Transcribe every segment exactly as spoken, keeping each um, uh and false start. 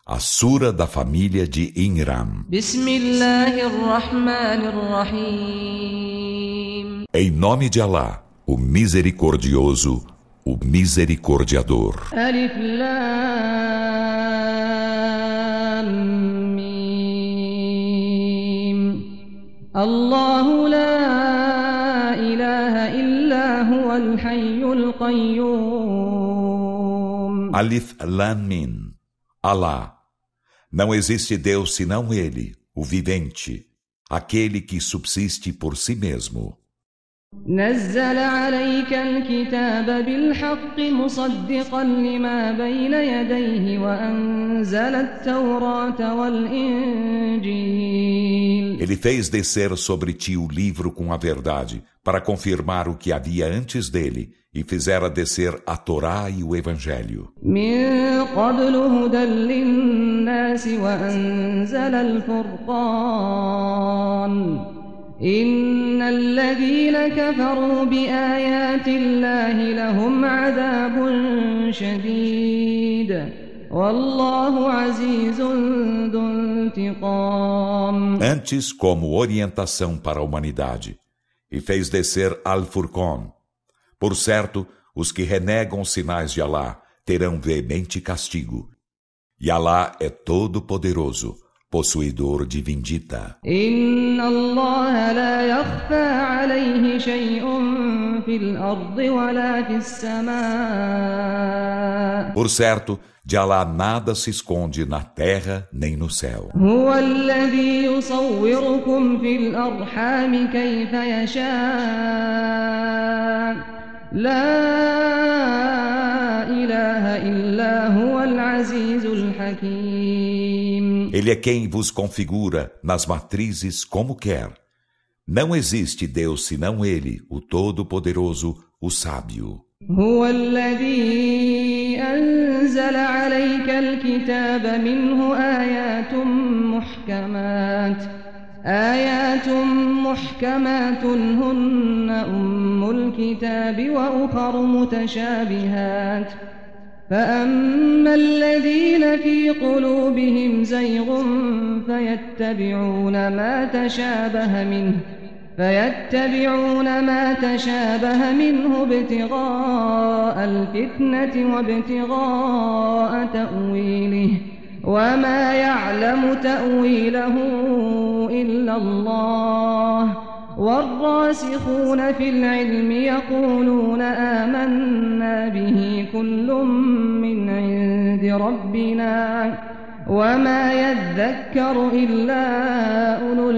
A Sura da família de Inram. Em nome de Alá, o Misericordioso, o Misericordiador. Alif Lam Mim. Allahu la ilaha illa huwal hayyul qayyum. Alif Lam Mim. Alá. Não existe Deus senão Ele, o vivente, aquele que subsiste por si mesmo. نزل عليك الكتاب بالحق مصدقا لما بين يديه وأنزل التوراة والإنجيل. Ele fez descer sobre ti o livro com a verdade, para confirmar o que havia antes dele, e fizera descer a Torá e o Evangelho. من قبل هدى للناس وأنزل الفرقان إن الذين كفروا بآيات الله لهم عذاب شديد والله عزيز ذو انتقام. Antes, como orientação para a humanidade, e fez descer Al-Furqan. Por certo, os que renegam os sinais de Alá terão veemente castigo. E Alá é todo-poderoso, possuidor de vindita. Inna Allah la yakhfa alayhi shay'un fil ardi wala fis samaa. Por certo, de Alá nada se esconde na terra nem no céu. Huwa alladhi yusawwirukum fil arham kayfa yasha. La ilaha illa huwal azizul hakim. Ele é quem vos configura nas matrizes como quer. Não existe Deus senão Ele, o Todo-Poderoso, o Sábio. هو الذي أنزل عليك الكتاب منه آيات محكمات آيات محكمات هن أم الكتاب وأخر متشابهات فأما الذين في قلوبهم زيغ فيتبعون ما تشابه منه فيتبعون ما تشابه منه ابتغاء الفتنة وابتغاء تأويله وما يعلم تأويله إلا الله والراسخون في العلم يقولون آمنا به كل من عند ربنا وما يذكر إلا أولو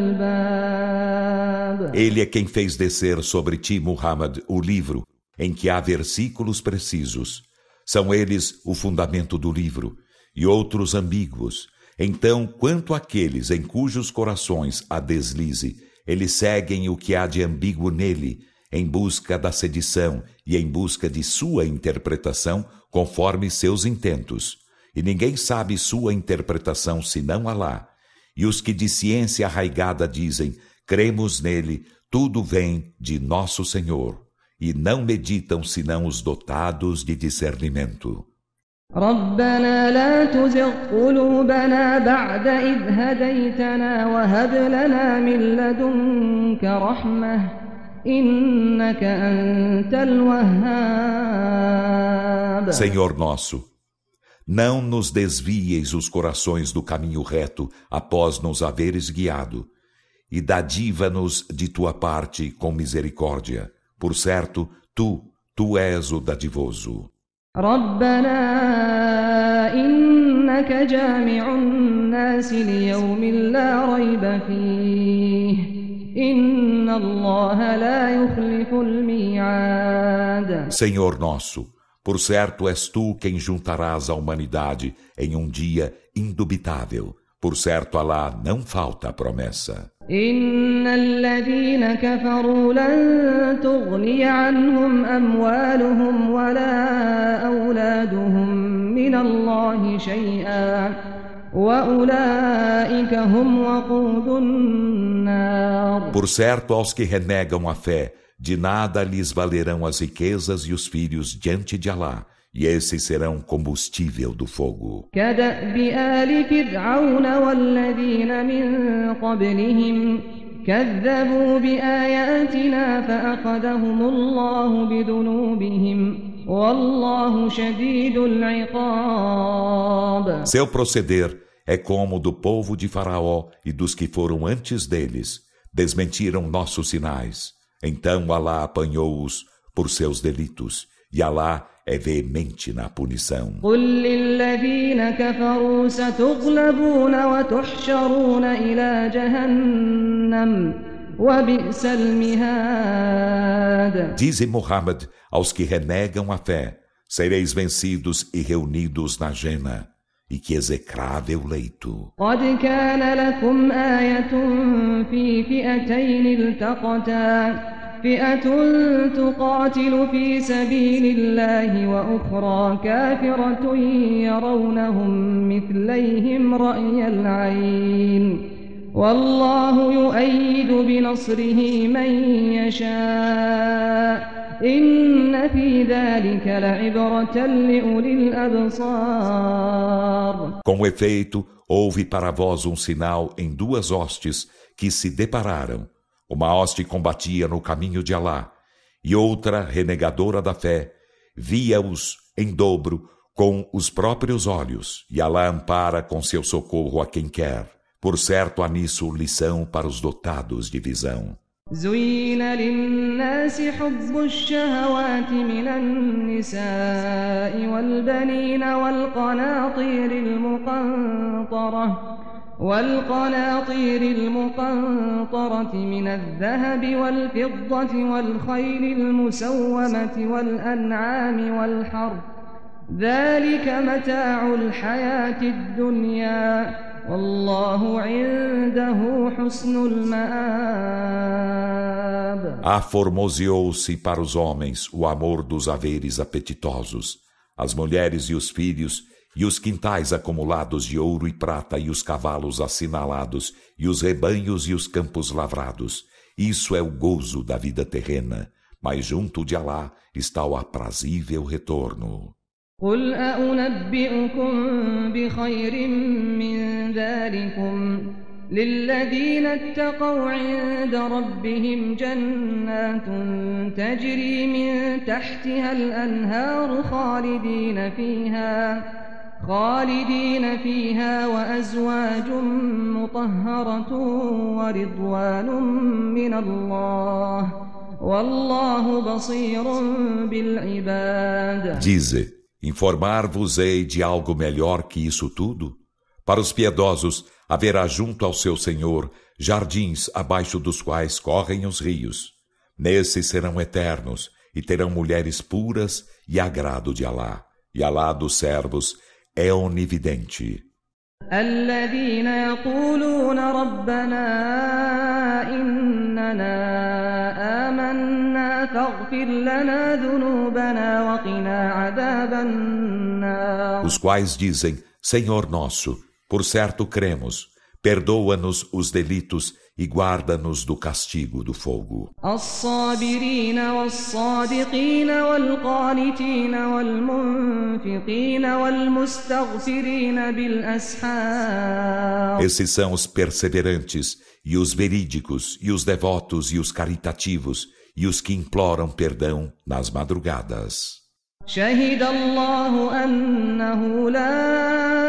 الألباب. Ele é quem fez descer sobre ti, Muhammad, o livro, em que há versículos precisos. São eles o fundamento do livro, e outros ambíguos. Então, quanto àqueles em cujos corações há deslize, eles seguem o que há de ambíguo nele, em busca da sedição e em busca de sua interpretação, conforme seus intentos. E ninguém sabe sua interpretação senão Alá. E os que de ciência arraigada dizem, cremos nele, tudo vem de nosso Senhor. E não meditam senão os dotados de discernimento. ربنا لا تزغ قلوبنا بعد إذ هديتنا وهب لنا من لدنك رحمة إنك أنت الوهاب. Senhor nosso, não nos desvieis os corações do caminho reto após nos haveres guiado, e dadiva-nos de tua parte com misericórdia. Por certo, tu, tu és o dadivoso. ربنا إنك جامع الناس ليوم لا ريب فيه إن الله لا يخلف الميعاد. Senhor nosso, por certo és tu quem juntarás a humanidade em um dia indubitável. Por certo, Alá não falta a promessa. إن الذين كفروا لن تغني عنهم أموالهم ولا أولادهم من الله شيئا وأولئك هم وقود النار. Por certo, aos que renegam a fé, de nada lhes valerão as riquezas e os filhos diante de Alá, e esses serão combustível do fogo. كدأب آل فرعون والذين من قبلهم كذبوا بآياتنا فأخذهم الله بذنوبهم والله شديد العقاب. Seu proceder é como o do povo de Faraó e dos que foram antes deles. Desmentiram nossos sinais. Então Alá apanhou-os por seus delitos, e Alá é veemente na punição. قل للذين كفروا ستغلبون وتحشرون إلى جهنم وبئس المهاد. Dize Muhammad aos que renegam a fé: sereis vencidos e reunidos na Jena, e que execrável leito. قد كان لكم آية في فئتين التقتا فئة تقاتل في سبيل الله وأخرى كافرة يرونهم مثليهم رأي العين والله يؤيد بنصره من يشاء إن في ذلك لعبرة لأولي الأبصار. Com efeito, houve para vós um sinal em duas hostes que se depararam. Uma hoste combatia no caminho de Alá, e outra, renegadora da fé, via-os em dobro com os próprios olhos, e Alá ampara com seu socorro a quem quer. Por certo, há nisso lição para os dotados de visão. زين للناس حب الشهوات من النساء والبنين والقناطير المقنطرة والقناطير المقنطرة من الذهب والفضة والخيل المسومة والأنعام والحرث ذلك متاع الحياة الدنيا والله عنده حسن المآب. Aformoseou-se para os homens o amor dos haveres apetitosos, as mulheres e os filhos, e os quintais acumulados de ouro e prata, e os cavalos assinalados, e os rebanhos e os campos lavrados. Isso é o gozo da vida terrena, mas junto de Alá está o aprazível retorno. قل أنبئكم بخير من ذلكم للذين اتقوا عند ربهم جنات تجري من تحتها الأنهار خالدين فيها خالدين فيها وأزواج مطهرة ورضوان من الله والله بصير بالعباد. Dize: informar-vos-ei de algo melhor que isso tudo? Para os piedosos haverá junto ao seu Senhor jardins abaixo dos quais correm os rios. Nesses serão eternos e terão mulheres puras e agrado de Alá. E Alá dos servos é onividente. الذين يقولون ربنا إننا آمنا فاغفر لنا ذنوبنا وقنا عذاب النار. Os quais dizem: Senhor nosso, por certo cremos, perdoa-nos os delitos e guarda-nos do castigo do fogo. الصابرين والصادقين والقانتين والمنفقين والمستغفرين بالأسحار. Esses são os perseverantes, e os verídicos, e os devotos, e os caritativos, e os que imploram perdão nas madrugadas. شهد الله أنه لا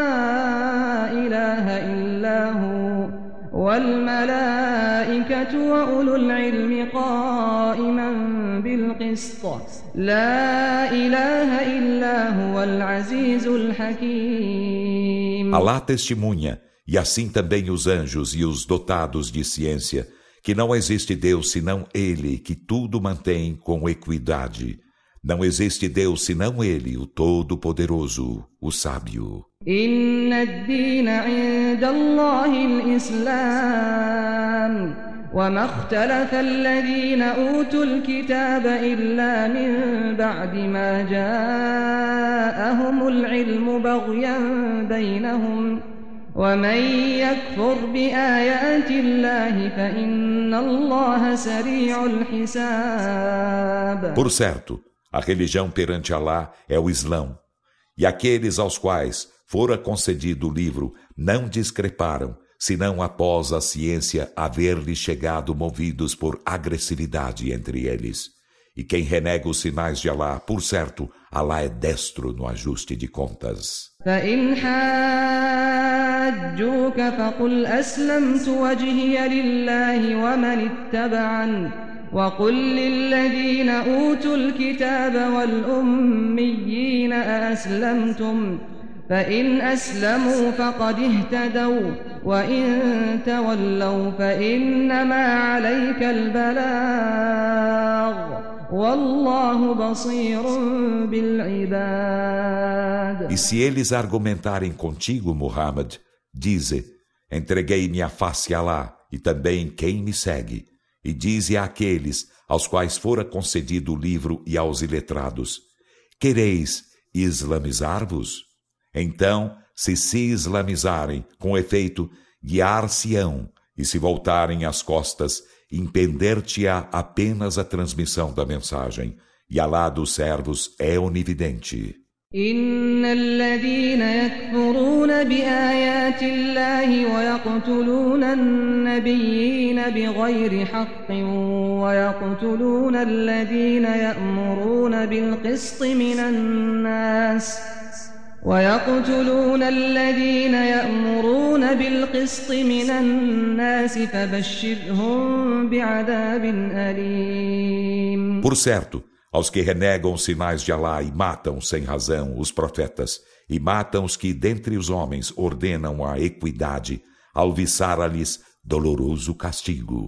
إله إلا هو والملائكة وأولو العلم قائما بالقسط لا إله إلا هو العزيز الحكيم. Alá testemunha, e assim também os anjos e os dotados de ciência, que não existe Deus senão Ele, que tudo mantém com equidade. Não existe Deus senão Ele, o Todo-Poderoso, o Sábio. إن الدين عند الله الإسلام وما اختلف الذين أوتوا الكتاب إلا من بعد ما جاءهم العلم بغيا بينهم ومن يكفر بآيات الله فإن الله سريع الحساب. Por certo, a religião perante Alá é o Islão, E aqueles aos quais fora concedido o livro não discreparam, senão após a ciência haver-lhes chegado movidos por agressividade entre eles. E quem renega os sinais de Alá, por certo, Alá é destro no ajuste de contas. فإن حاجوك فقل أسلمت وجهي لله ومن اتبعني وقل للذين أوتوا الكتاب والأميين أأسلمتم فإن أسلموا فقد اهتدوا وإن تولوا فإنما عليك البلاغ والله بصير بالعباد. E se eles argumentarem contigo, Muhammad, dize: entreguei minha face a Alá e também quem me segue. E dize àqueles aos quais fora concedido o livro e aos iletrados: quereis islamizar-vos? Então, se se islamizarem, com efeito, guiar-se-ão, e se voltarem as costas, impender-te-á apenas a transmissão da mensagem, e Alá dos servos é onividente. إن الذين يكفرون بآيات الله ويقتلون النبيين بغير حق ويقتلون الذين يأمرون بالقسط من الناس ويقتلون الذين يأمرون بالقسط من الناس فبشرهم بعذاب أليم. Por certo, aos que renegam os sinais de Alá e matam sem razão os profetas, e matam os que dentre os homens ordenam a equidade, alviçara-lhes doloroso castigo.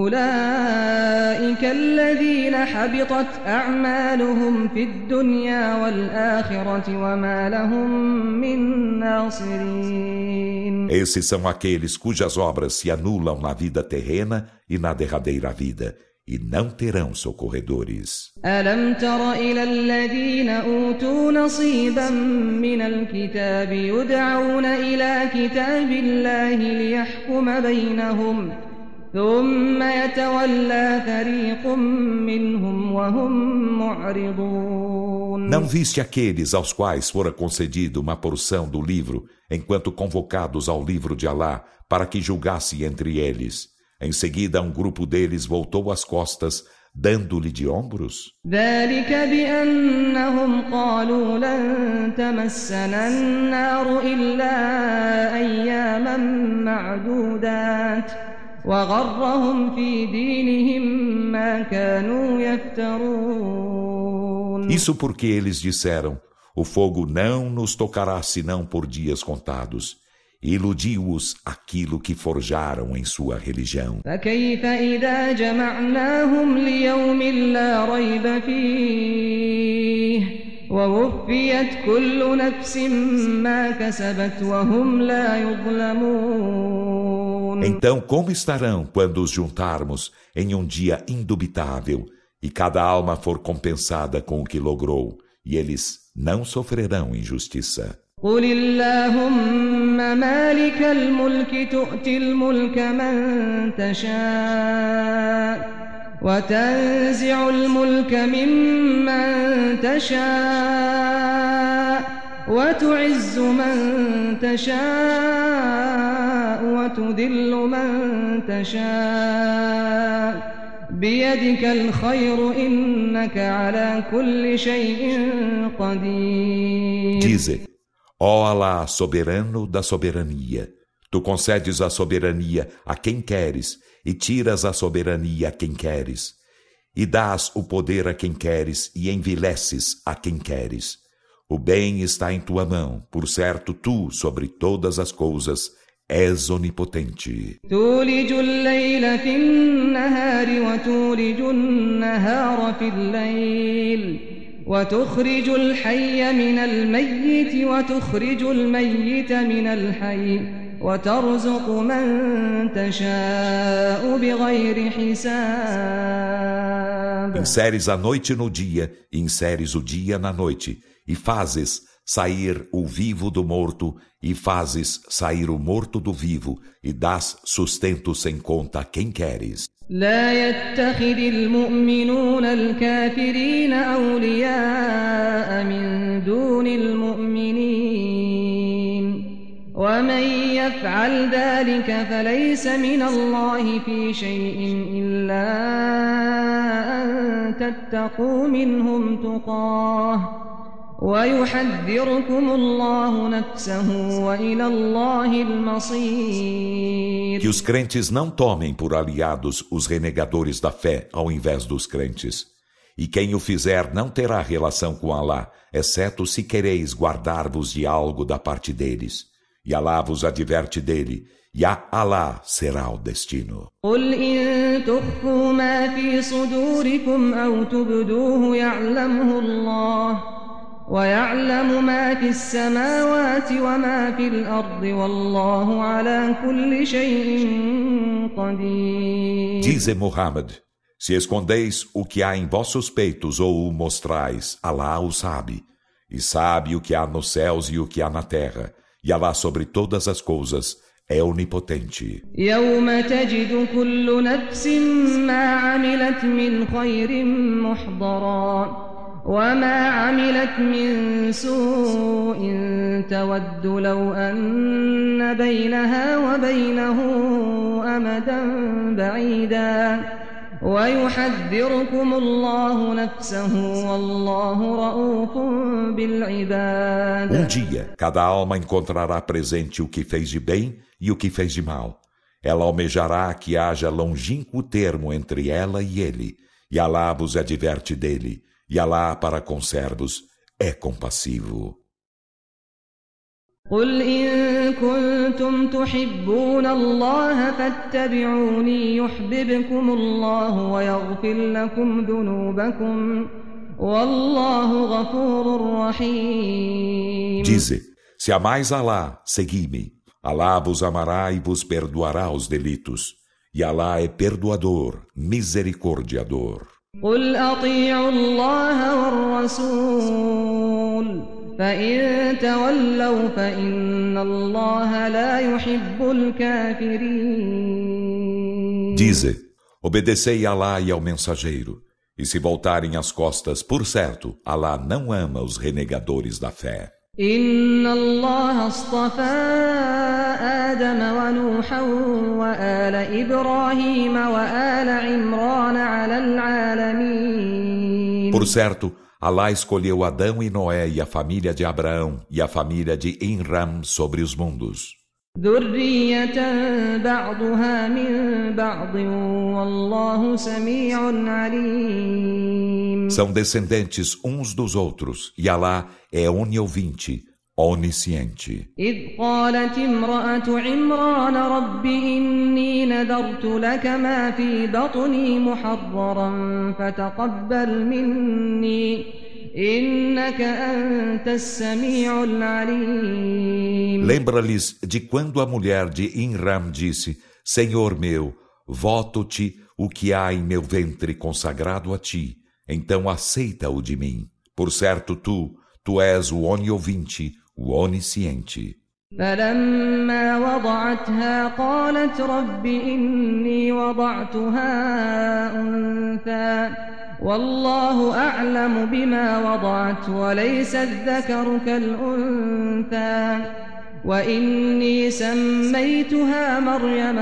أولئك الذين حبطت أعمالهم في الدنيا والآخرة وما لهم من ناصرين. Esses são aqueles cujas obras se anulam na vida terrena e na derradeira vida, e não terão socorredores. ألم تر إلى الذين أوتوا نصيبا من الكتاب يدعون إلى كتاب الله ليحكم بينهم ثم يتولى فريق منهم وهم معرضون. Não viste aqueles aos quais fora concedida uma porção do livro, enquanto convocados ao livro de Alá, para que julgasse entre eles? Em seguida, um grupo deles voltou as costas, dando-lhe de ombros. ذلك بأنهم قالوا لن تمسنا النار إلا أياما معدودات وغرهم في دينهم ما كانوا يفترون. Isso porque eles disseram: o fogo não nos tocará senão por dias contados. E iludiu-os aquilo que forjaram em sua religião. فكيف إذا جمعناهم ليوم لا ريب فيه ووفيت كل نفس ما كسبت وهم لا يظلمون. Então, como estarão quando os juntarmos em um dia indubitável e cada alma for compensada com o que logrou, e eles não sofrerão injustiça? قل اللهم مالك الملك تؤتي الملك من تشاء وتنزع الملك ممن تشاء وتعز من تشاء وتذل من تشاء بيدك الخير إنك على كل شيء قدير. Dize: ó Alá, soberano da soberania, tu concedes a soberania a quem queres e tiras a soberania a quem queres, e dás o poder a quem queres e envileces a quem queres. O bem está em tua mão, por certo tu, sobre todas as coisas, és onipotente. تولج الليل في النهار وتولج النهار في الليل وتخرج الحي من الميت وتخرج الميت من الحي وترزق من تشاء بغير حساب. Inseres a noite no dia e inseres o dia na noite, e fazes sair o vivo do morto e fazes sair o morto do vivo e dás sustento sem conta a quem queres. لا يتخذ المؤمنون الكافرين أولياء من دون المؤمنين ومن يفعل ذلك فليس من الله في شيء إلا أن تتقوا منهم تقاه ويحذركم الله نفسه وإلى الله المصير. Que os crentes não tomem por aliados os renegadores da fé ao invés dos crentes. E quem o fizer não terá relação com Alá, exceto se quereis guardar-vos de algo da parte deles. E Alá vos adverte dele, e a Alá será o destino. قل إن تخفوا ما في صدوركم أو تبدوه يعلمه الله ويعلم ما في السماوات وما في الأرض والله على كل شيء قدير. Dize Muhammad, se escondeis o que há em vossos peitos ou o mostrais, Alá o sabe, e sabe o que há nos céus e o que há na terra, e Alá sobre todas as coisas é onipotente. يوم تجد كل نفس ما عملت من خير محضرا وما عملت من سوء تود لو أن بينها وبينه أمدا بعيدا ويحذركم الله نفسه والله رؤوف بالعباد. Um dia, cada alma encontrará presente o que fez de bem e o que fez de mal. Ela almejará que haja longínquo termo entre ela e ele, e Alá vos adverte dele, e Alá para com servos é compassivo. قل إن كنتم تحبون الله فاتبعوني يحببكم الله ويغفر لكم ذنوبكم والله غفور رحيم. Dize, se amais Alá, segui-me. Alá vos amará e vos perdoará os delitos. E Alá é perdoador, misericordiador. قل أطيعوا الله والرسول فإن تولوا فإن الله لا يحب الكافرين. Dize, obedecei a Alá e ao mensageiro, e se voltarem as costas, por certo, Alá não ama os renegadores da fé. إن الله اصطفى آدم ونوحا وآل إبراهيم وآل عمران على العالمين. Por certo, Alá escolheu Adão e Noé e a família de Abraão e a família de Imram sobre os mundos. ذرية بعضها من بعض والله سميع عليم. São descendentes uns dos outros, e Alá é oniovinte, onisciente. إذ قالت امرأة عمران رب إني نذرت لك ما في بطني محررا فتقبل مني إنك أنت السميع العليم. Lembra-lhes de quando a mulher de Imram disse, Senhor meu, voto-te o que há em meu ventre consagrado a ti, então aceita-o de mim. Por certo tu, tu és o oniovinte, o onisciente. فلما وضعتها قالت رب إني وضعتها أنثى والله أعلم بما وضعت وليس الذكر كالأنثى وإني سميتها مريم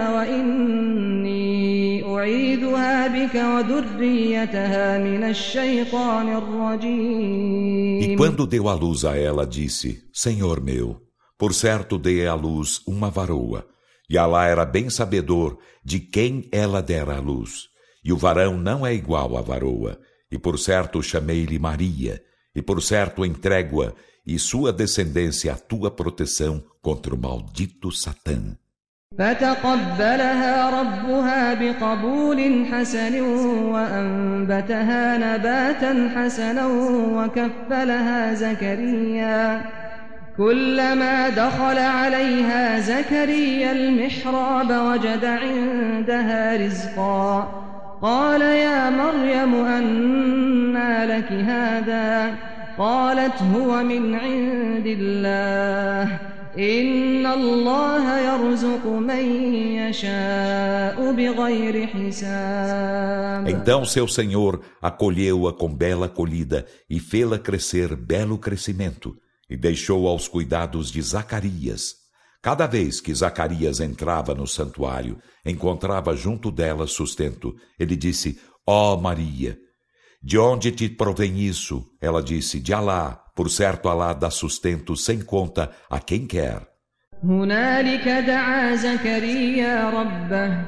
وإني أعيذها بك وذريتها من الشيطان الرجيم. E quando deu à luz a ela, disse, Senhor meu, por certo dei à luz uma varoa, e Alá era bem sabedor de quem ela dera à luz. E o varão não é igual à varoa, e por certo chamei-lhe Maria, e por certo entrego-a e sua descendência à tua proteção contra o maldito Satã. فتقبلها ربها بقبول حسن وأنبتها نباتا حسنا وكفلها زكريا كلما دخل عليها زكريا المحراب وجد عندها رزقا قال يا مريم أنى لك هذا قالت هو من عند الله إن الله يرزق من يشاء بغير حساب. Então seu Senhor acolheu-a com bela acolhida e fê-la crescer belo crescimento, e deixou aos cuidados de Zacarias. Cada vez que Zacarias entrava no santuário, encontrava junto dela sustento. Ele disse, ó Maria, de onde te provém isso? Ela disse, de Alá, por certo Alá dá sustento sem conta a quem quer. هنالك دعا زكريا ربه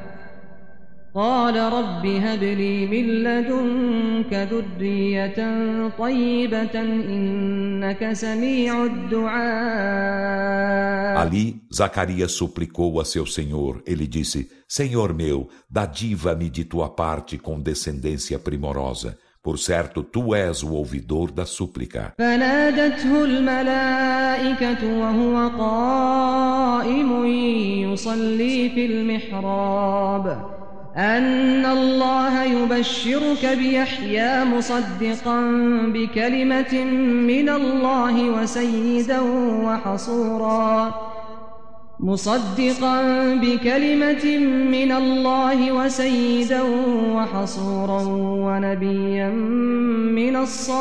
قال رب هب لي من لدنك ذرية طيبة إنك سميع الدعاء. Ali, Zacarias suplicou a seu Senhor. Ele disse, Senhor meu, dadiva-me de tua parte com descendência primorosa. Por certo, tu és o ouvidor da súplica. فنادته الملائكة وهو قائم يصلي في المحراب أن الله يبشرك بيحيى مصدقا بكلمة من الله وسيدا وحصورا مصدقا بكلمة من الله وسيدا وحصورا ونبيا من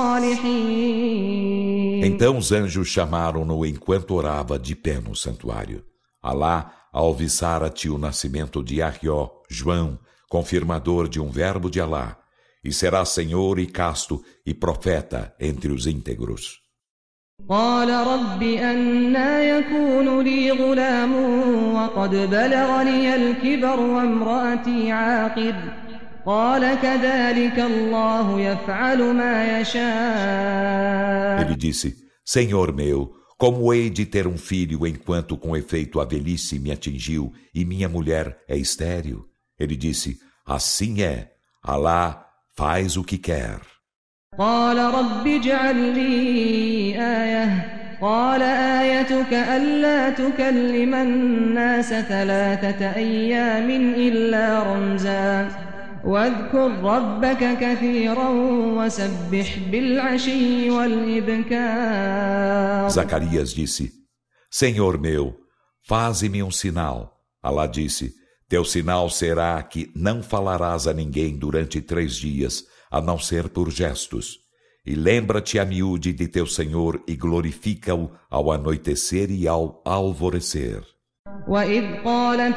الصالحين. Então os anjos chamaram-no enquanto orava de pé no santuário. Alá alviçara-te o nascimento de Yahyá, João, confirmador de um verbo de Alá, e será senhor e casto e profeta entre os íntegros. قال رب أنى يكون لي غلام وقد بلغني الكبر وامرأتي عاقر قال كذلك الله يفعل ما يشاء. Ele disse, Senhor meu, como hei de ter um filho enquanto com efeito a velhice me atingiu e minha mulher é estéril? Ele disse, assim é, Alá faz o que quer. قال رب اجعل لي آية قال آيتك ألا تكلم الناس ثلاثة أيام إلا رمزا واذكر ربك كثيرا وسبح بالعشي والإبكار. Zacarias disse, Senhor meu, faze-me um sinal. Alá disse, teu sinal será que não falarás a ninguém durante três dias, a não ser por gestos. E lembra-te a miúde de teu Senhor e glorifica-o ao anoitecer e ao alvorecer. وإذ قالت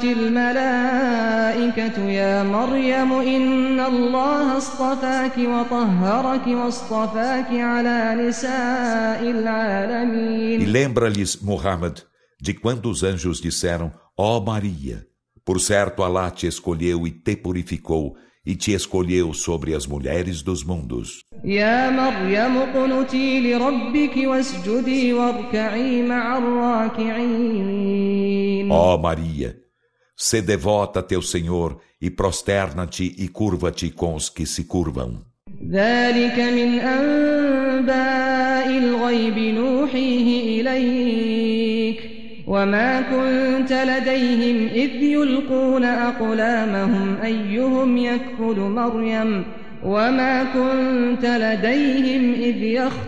الملائكة يا مريم إن الله اصطفاك وطهرك واصطفاك على نساء العالمين. E lembra-lhes, Muhammad, de quando os anjos disseram, ó Maria, por certo Alá te escolheu e te purificou, e te escolheu sobre as mulheres dos mundos. يا مريم اقنتي لربك واسجدي واركعي مع الراكعين. Ó Maria, se devota a teu Senhor e prosterna-te e curva-te com os que se curvam. ذلك من أنباء الغيب نوحيه إليك وما كنت لديهم إذ يلقون أقلامهم أيهم يكفل مريم وما كنت لديهم إذ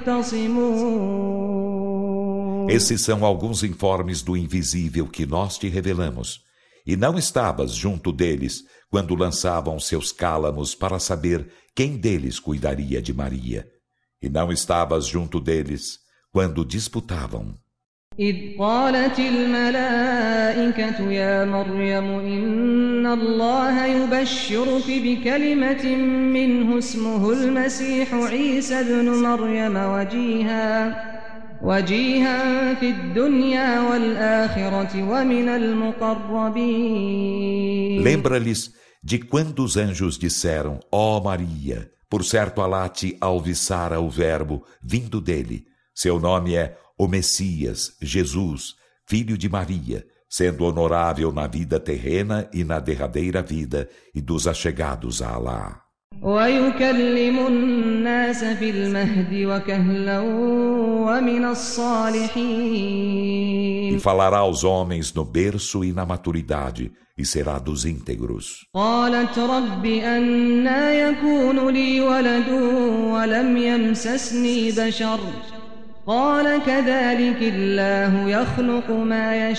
يختصمون. Esses são alguns informes do invisível que nós te revelamos. E não estavas junto deles quando lançavam seus cálamos para saber quem deles cuidaria de Maria. E não estavas junto deles quando disputavam. إذ قالت الملائكة يا مريم إن الله يبشرك بكلمة منه اسمه المسيح عيسى ابن مريم وجيها وجيها في الدنيا والآخرة ومن المقربين. Lembra-lhes de quando os anjos disseram, ó Maria, por certo Alá te alviçara o verbo vindo dele. Seu nome é o Messias, Jesus, filho de Maria, sendo honorável na vida terrena e na derradeira vida, e dos achegados a Alá. ويكلم الناس في المهد وكهلا ومن الصالحين. E falará aos homens no berço e na maturidade, e será dos íntegros. قالت رب أنى يكون لي ولد ولم يمسسني بشر قال كذلك الله يخلق ما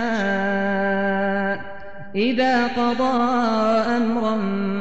يشاء إذا قضى أمرا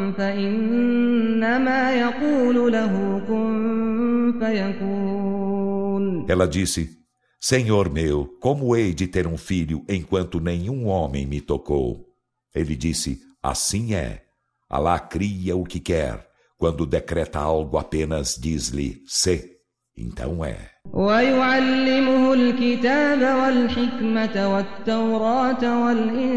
فإنما يقول له كن فيكون. Ela disse, Senhor meu, como hei de ter um filho enquanto nenhum homem me tocou? Ele disse, assim é. Alá cria o que quer. Quando decreta algo, apenas diz-lhe, sê. Então é. ويعلمه الكتاب والحكمة والتوراة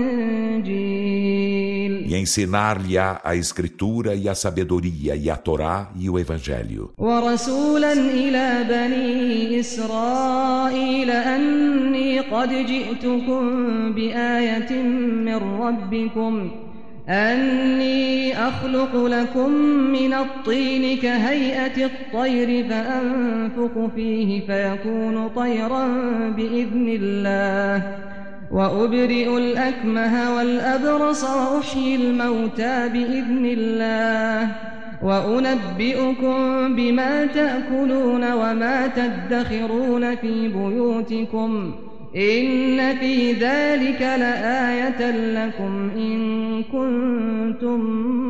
والإنجيل E ensinar-lhe-á a escritura e a sabedoria e a Torá e o Evangelho. ورسولا إلى بني إسرائيل أني قد جئتكم بآية من ربكم أني أخلق لكم من الطين كهيئة الطير فأنفخ فيه فيكون طيرا بإذن الله وأبرئ الأكمه والأبرص وأحيي الموتى بإذن الله وأنبئكم بما تأكلون وما تدخرون في بيوتكم إن في ذلك لآية لكم إن كنتم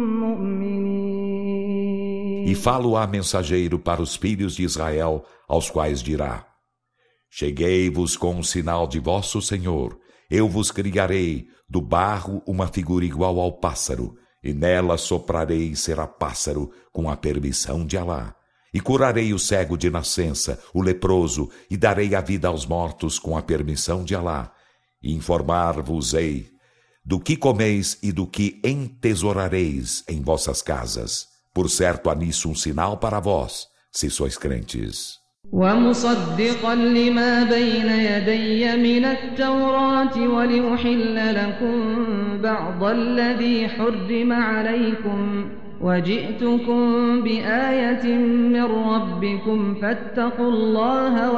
مؤمنين. E falo-á mensageiro para os filhos de Israel, aos quais dirá: Cheguei-vos com um sinal de vosso Senhor, eu vos criarei do barro uma figura igual ao pássaro, e nela soprarei e será pássaro com a permissão de Alá. E curarei o cego de nascença, o leproso, e darei a vida aos mortos com a permissão de Alá. E informar-vos-ei do que comeis e do que entesourareis em vossas casas. Por certo há nisso um sinal para vós, se sois crentes. ومصدقا لما بين يدي من التوراة ولأحل لكم بعض الذي حرم عليكم وجئتكم بآية من ربكم فاتقوا الله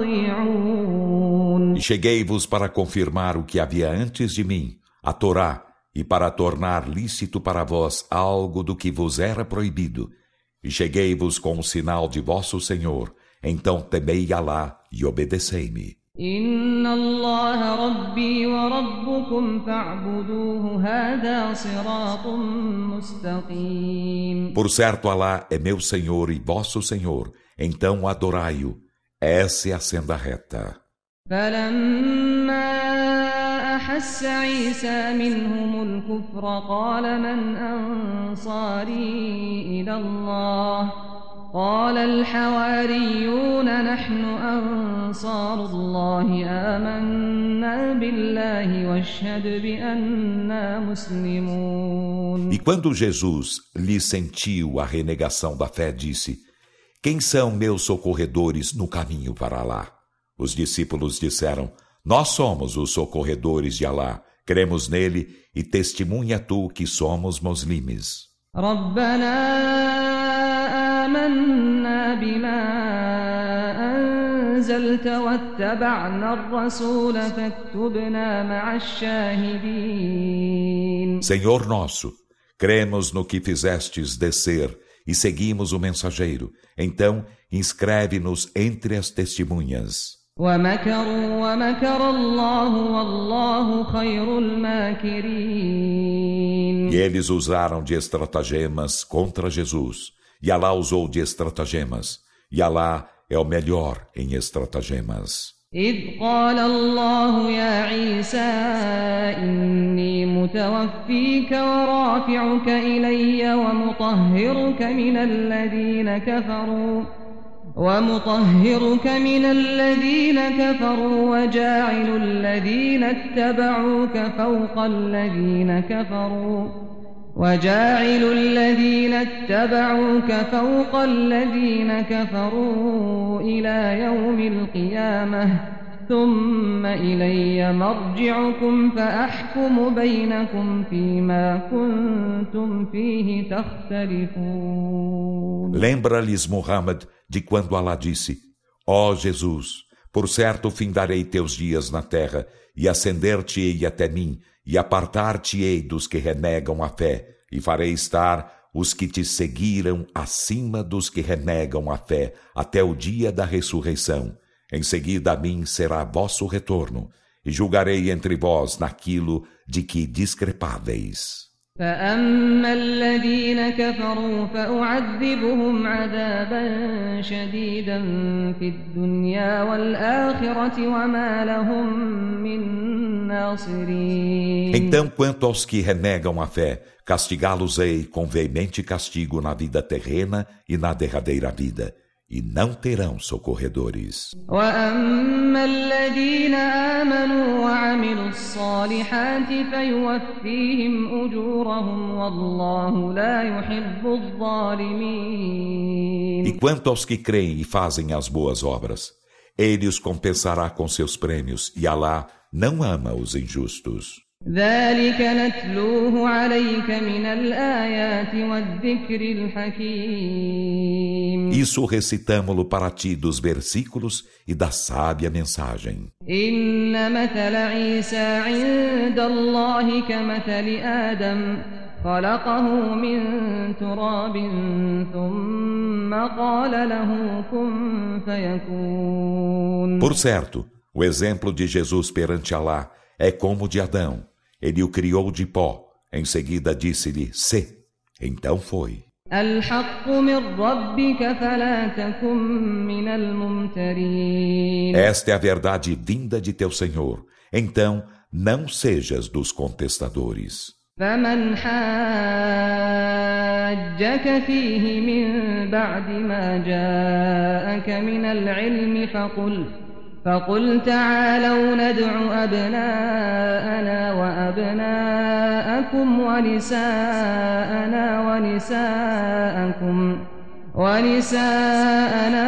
وأطيعون. E cheguei-vos para confirmar o que havia antes de mim, a Torá, e para tornar lícito para vós algo do que vos era proibido. E cheguei-vos com o sinal de vosso Senhor, então temei Alá e obedecei-me. إن الله ربي وربكم فاعبدوه هذا صراط مستقيم. Por certo, Alá é meu Senhor e vosso Senhor, então adorai-o. Essa é a senda reta. فلما أحس عيسى منهم الكفر قال من أنصاري إلى الله قال الحواريون نحن أنصار الله آمنا بالله واشهد بأننا مسلمون. E quando Jesus lhe sentiu a renegação da fé, disse: Quem são meus socorredores no caminho para Alá? Os discípulos disseram: Nós somos os socorredores de Alá, cremos nele e testemunha tu que somos muslimes. آمنا بما أنزلت واتبعنا الرسول فاكتبنا مع الشاهدين. Senhor nosso, cremos no que fizestes descer e seguimos o mensageiro. Então, inscreve-nos entre as testemunhas. ومكروا ومكر الله والله خير الماكرين. E eles usaram de estratagemas contra Jesus, e Alá usou de estratagemas, e Alá é o melhor em estratagemas. إذ قال الله يا عيسى إني متوفيك ورافعك إلي ومطهرك من الذين كفروا ومطهرك من الذين كفروا وجاعل الذين اتبعوك فوق الذين كفروا وجاعل الذين اتبعوك فوق الذين كفروا إلى يوم القيامة ثم إلي مرجعكم فأحكم بينكم فيما كنتم فيه تختلفون. Lembra-lhes, Muhammad, de quando Alá disse: Ó oh Jesus, por certo findarei teus dias na terra, e ascender-te-ei até mim, e apartar-te-ei dos que renegam a fé, e farei estar os que te seguiram acima dos que renegam a fé, até o dia da ressurreição. Em seguida a mim será vosso retorno, e julgarei entre vós naquilo de que discrepáveis. فأما الذين كفروا فأعذبهم عذابا شديدا في الدنيا والآخرة وما لهم من ناصرين. Então, quanto aos que renegam a fé, castigá-los-ei com veemente castigo na vida terrena e na derradeira vida, e não terão socorredores. وأما الذين آمنوا وعملوا الصالحات فيوفيهم أجورهم والله لا يحب الظالمين. E quanto aos que creem e fazem as boas obras, ele os compensará com seus prêmios, e Alá não ama os injustos. ذلك نتلوه عليك من الآيات والذكر الحكيم. Isso recitamo-lo para ti dos versículos e da sábia mensagem. إن مثل عيسى عند الله كمثل آدم خلقه من تراب ثم قال له كن فيكون. Por certo, o exemplo de Jesus perante Alá é como o de Adão. Ele o criou de pó. Em seguida disse-lhe, sê. Então foi. الحق من ربك فلا تكن من الممترين. Esta é a verdade vinda de teu Senhor. Então, não sejas dos contestadores. فمن حاجك فيه من بعد ما جاءك من العلم فقل فقل تعالوا ندع أبناءنا وأبناءكم ونساءنا ونساءكم ونساءنا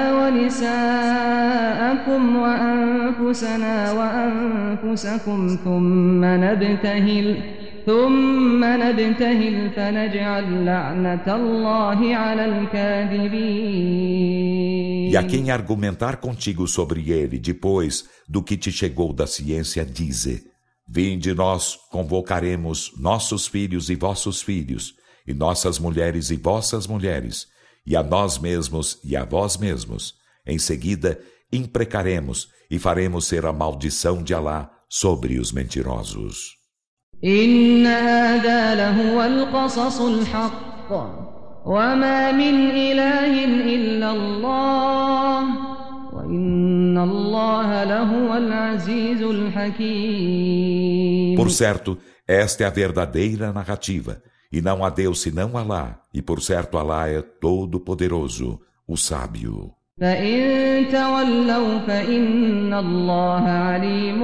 ونساءكم وأنفسنا وأنفسكم ثم نبتهل ثم نبتهل فنجعل لعنة الله على الكاذبين. E a quem argumentar contigo sobre ele depois do que te chegou da ciência, dize: vinde, nós convocaremos nossos filhos e vossos filhos, e nossas mulheres e vossas mulheres, e a nós mesmos e a vós mesmos. Em seguida, imprecaremos e faremos ser a maldição de Alá sobre os mentirosos. إن هذا لهو القصص الحق وما من إله إلا الله وإن الله لهو العزيز الحكيم. Por certo, esta é a verdadeira narrativa, e não há Deus senão Alá, e por certo Alá é todo-poderoso, o sábio. فإن تولوا فإن الله عليم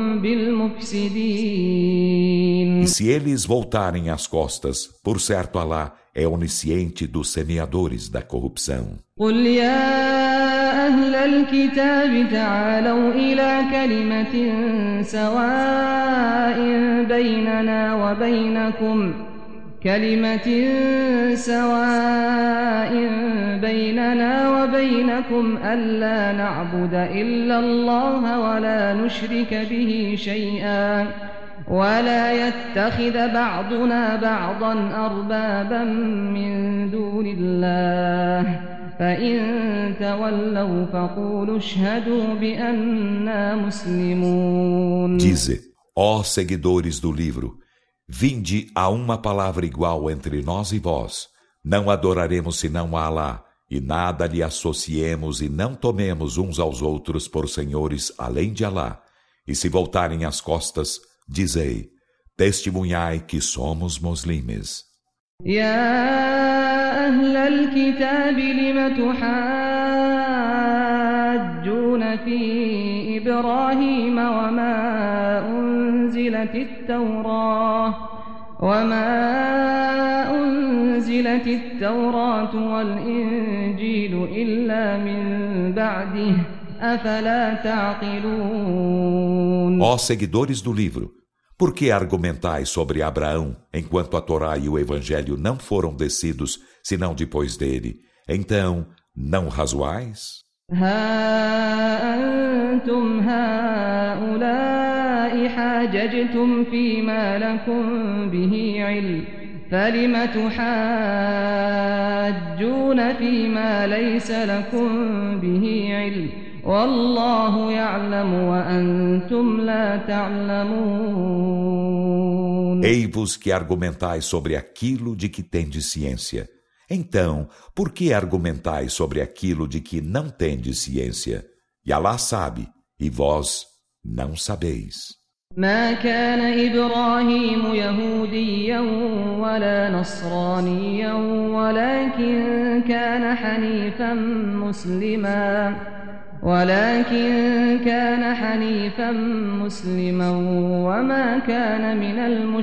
بالمفسدين. E se eles voltarem as costas, por certo Alá é onisciente dos semeadores da corrupção. قل يا أهل الكتاب تعالوا إلى كلمة سواء بيننا وبينكم كلمة سواء بيننا وبينكم ألا نعبد إلا الله ولا نشرك به شيئا ولا يتخذ بعضنا بعضا أربابا من دون الله فإن تولوا فقولوا اشهدوا بأننا مسلمون. Dize, ó seguidores do livro, vinde a uma palavra igual entre nós e vós. Não adoraremos senão a Alá, e nada lhe associemos e não tomemos uns aos outros por senhores além de Alá. E se voltarem as costas, dizei, testemunhai que somos muslimes. يا أهل الكتاب لم تحاجون في إبراهيم وما أنزلت التوراة وما أنزلت التوراة والإنجيل إلا من بعده أفلا تعقلون. Ó seguidores do livro, por que argumentais sobre Abraão, enquanto a Torá e o Evangelho não foram descidos, senão depois dele? Então, não razoais? ها أنتم هؤلاء حاججتم فيما لكم به علم فلم تحاجون فيما ليس لكم به علم والله يعلم وأنتم لا تعلمون. Ei-vos que argumentais sobre aquilo de que tendes ciência. Então, por que argumentais sobre aquilo de que não tendes ciência? E Alá sabe, e vós não sabeis. ما كان إبراهيم يهوديا ولا نصرانيا ولكن كان حنيفا مسلما ولكن كان حنيفا مسلما وما كان من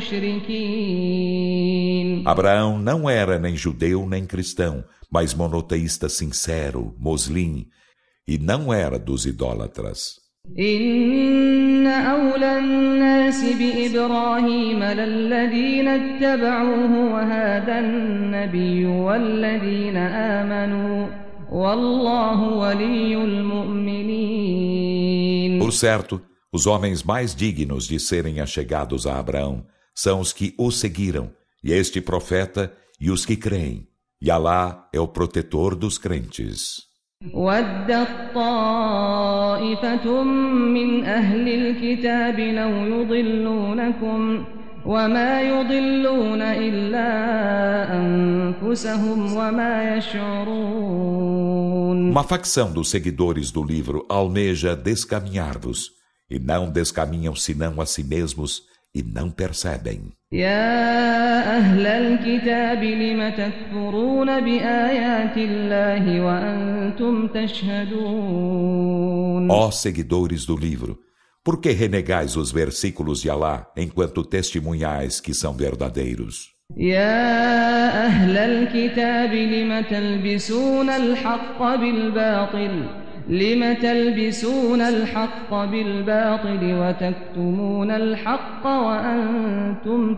المشركين. Abraão não era nem judeu nem cristão, mas monoteísta sincero, moslim, e não era dos idólatras. إن أولى الناس بإبراهيم للذين اتبعوه وهذا النبي والذين آمنوا والله ولي المؤمنين. Por certo, os homens mais dignos de serem achegados a Abraão são os que o seguiram, e este profeta e os que creem, e Alá é o protetor dos crentes. ودت طائفة من أهل الكتاب لو يضلونكم وما يضلون إلا أنفسهم وما يشعرون. Uma facção dos seguidores do livro almeja descaminhar-vos, e não descaminham senão a si mesmos, e não percebem. يا أهل الكتاب لم تكفرون بآيات الله وأنتم تشهدون. Ó seguidores do livro, por que renegais os versículos de Alá enquanto testemunhais que são verdadeiros? يا أهل الكتاب لم تلبسون الحق بالباطل لم تلبسون الحق بالباطل وتكتمون الحق وأنتم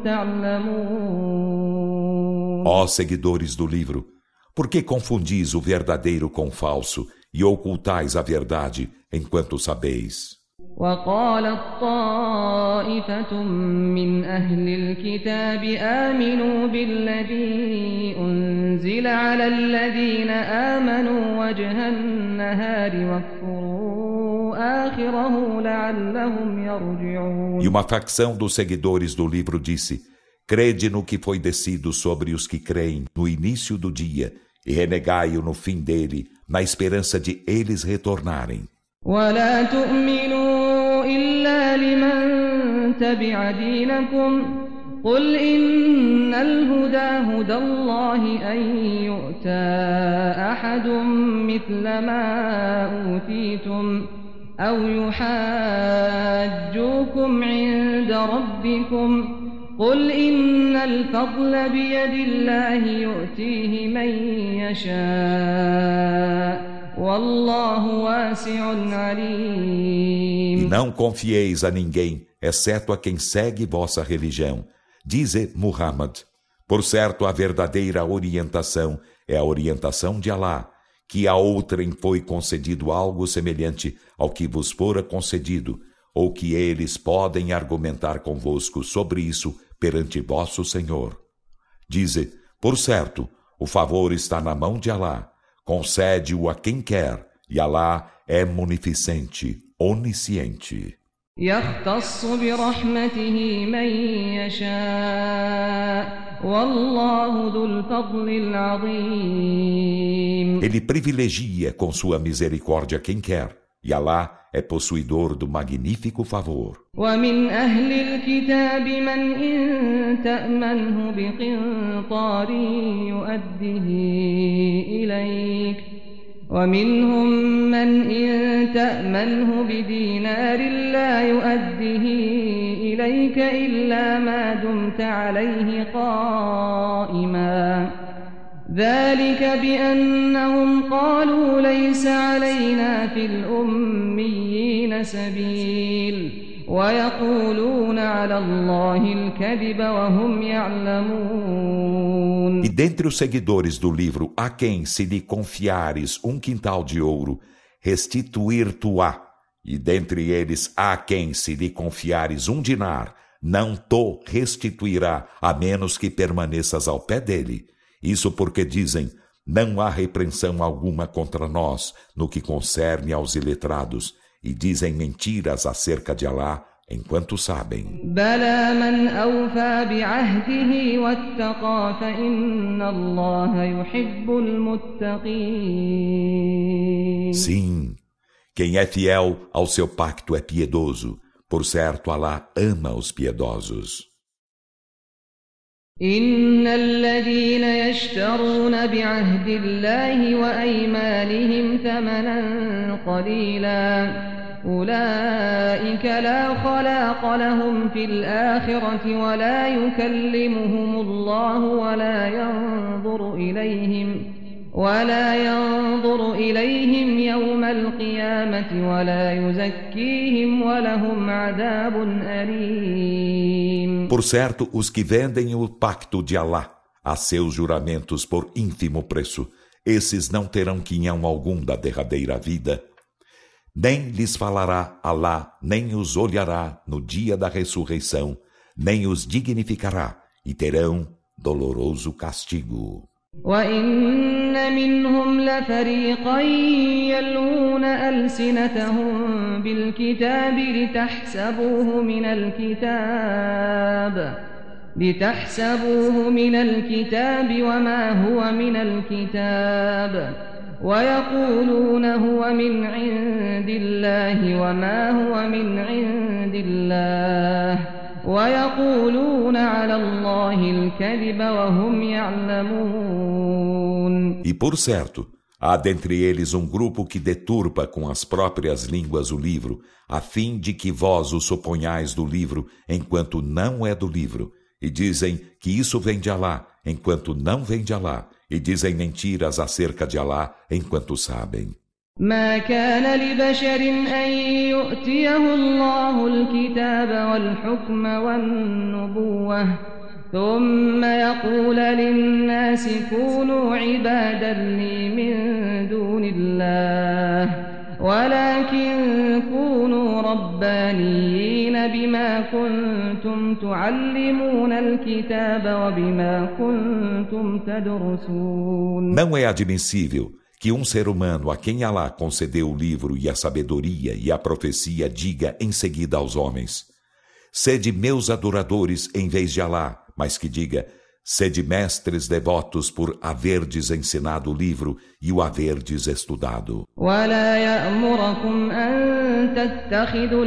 تعلمون. Ó seguidores do livro, por que confundis o verdadeiro com o falso e ocultais a verdade enquanto sabeis? وقالت طائفة من أهل الكتاب آمنوا بالذي أنزل على الذين آمنوا وجه النهار واكفروا آخره لعلهم يرجعون. E uma facção dos seguidores do livro disse: crede no que foi descido sobre os que creem no início do dia e renegai-o no fim dele, na esperança de eles retornarem. ولا تؤمنوا إلا لمن تبع دينكم قل إن الهدى هدى الله أن يؤتى أحد مثل ما أوتيتم أو يحاجوكم عند ربكم قل إن الفضل بيد الله يؤتيه من يشاء والله واسع عليم. E não confieis a ninguém, exceto a quem segue vossa religião. Dize Muhammad: por certo, a verdadeira orientação é a orientação de Alá, que a outrem foi concedido algo semelhante ao que vos fora concedido, ou que eles podem argumentar convosco sobre isso perante vosso Senhor. Dize: por certo, o favor está na mão de Alá, concede-o a quem quer, e Alá é munificente, onisciente. يختص برحمته من يشاء والله ذو الفضل العظيم. Ele privilegia com sua misericórdia quem quer, e Alá é possuidor do magnífico favor. ومن أهل الكتاب من إن تأمنه بقنطار يؤده إليك ومنهم من إن تأمنه بدينار لا يؤده إليك إلا ما دمت عليه قائما ذلك بأنهم قالوا ليس علينا في الأميين سبيل ويقولون على الله الكذب وهم يعلمون. E dentre os seguidores do livro, a quem se lhe confiares um quintal de ouro, restituir-tu-á. E dentre eles, a quem se lhe confiares um dinar, não to restituirá, a menos que permaneças ao pé dele. Isso porque dizem: não há repreensão alguma contra nós no que concerne aos iletrados, e dizem mentiras acerca de Alá enquanto sabem. بلى من أوفى بعهده واتقى فإن الله يحب المتقين. Sim, quem é fiel ao seu pacto é piedoso. Por certo, Alá ama os piedosos. إن الذين يشترون بعهد الله وأيمانهم ثمنا قليلا أولئك لا خلاق لهم في الآخرة ولا يكلمهم الله ولا ينظر إليهم ولا ينظر إليهم يوم القيامة ولا يزكيهم ولهم عذاب أليم. Por certo, os que vendem o pacto de Alá a seus juramentos por ínfimo preço, esses não terão quinhão algum da derradeira vida. Nem lhes falará Alá, nem os olhará no dia da ressurreição, nem os dignificará, e terão doloroso castigo. وَإِنَّ مِنْهُمْ لَفَرِيقًا يَلْوُونَ أَلْسِنَتَهُم بِالْكِتَابِ لِتَحْسَبُوهُ مِنَ الْكِتَابِ لِتَحْسَبُوهُ مِنَ الْكِتَابِ وَمَا هُوَ مِنَ الْكِتَابِ وَيَقُولُونَ هُوَ مِنْ عِندِ اللَّهِ وَمَا هُوَ مِنْ عِندِ اللَّهِ وَيَقُولُونَ عَلَى اللَّهِ الْكَذِبَ وَهُمْ يَعْلَمُونَ. E por certo, há dentre eles um grupo que deturpa com as próprias línguas o livro, a fim de que vós o suponhais do livro, enquanto não é do livro, e dizem que isso vem de Alá, enquanto não vem de Alá, e dizem mentiras acerca de Alá, enquanto sabem. ما كان لبشر أن يؤتيه الله الكتاب والحكم والنبوة ثم يقول للناس كونوا عبادا لي من دون الله ولكن كونوا ربانيين بما كنتم تعلمون الكتاب وبما كنتم تدرسون. Não é admissível que um ser humano a quem Alá concedeu o livro e a sabedoria e a profecia diga em seguida aos homens: sede meus adoradores em vez de Alá, mas que diga: sede mestres devotos por haverdes ensinado o livro e o haverdes estudado. ولا يأمركم أن تتخذوا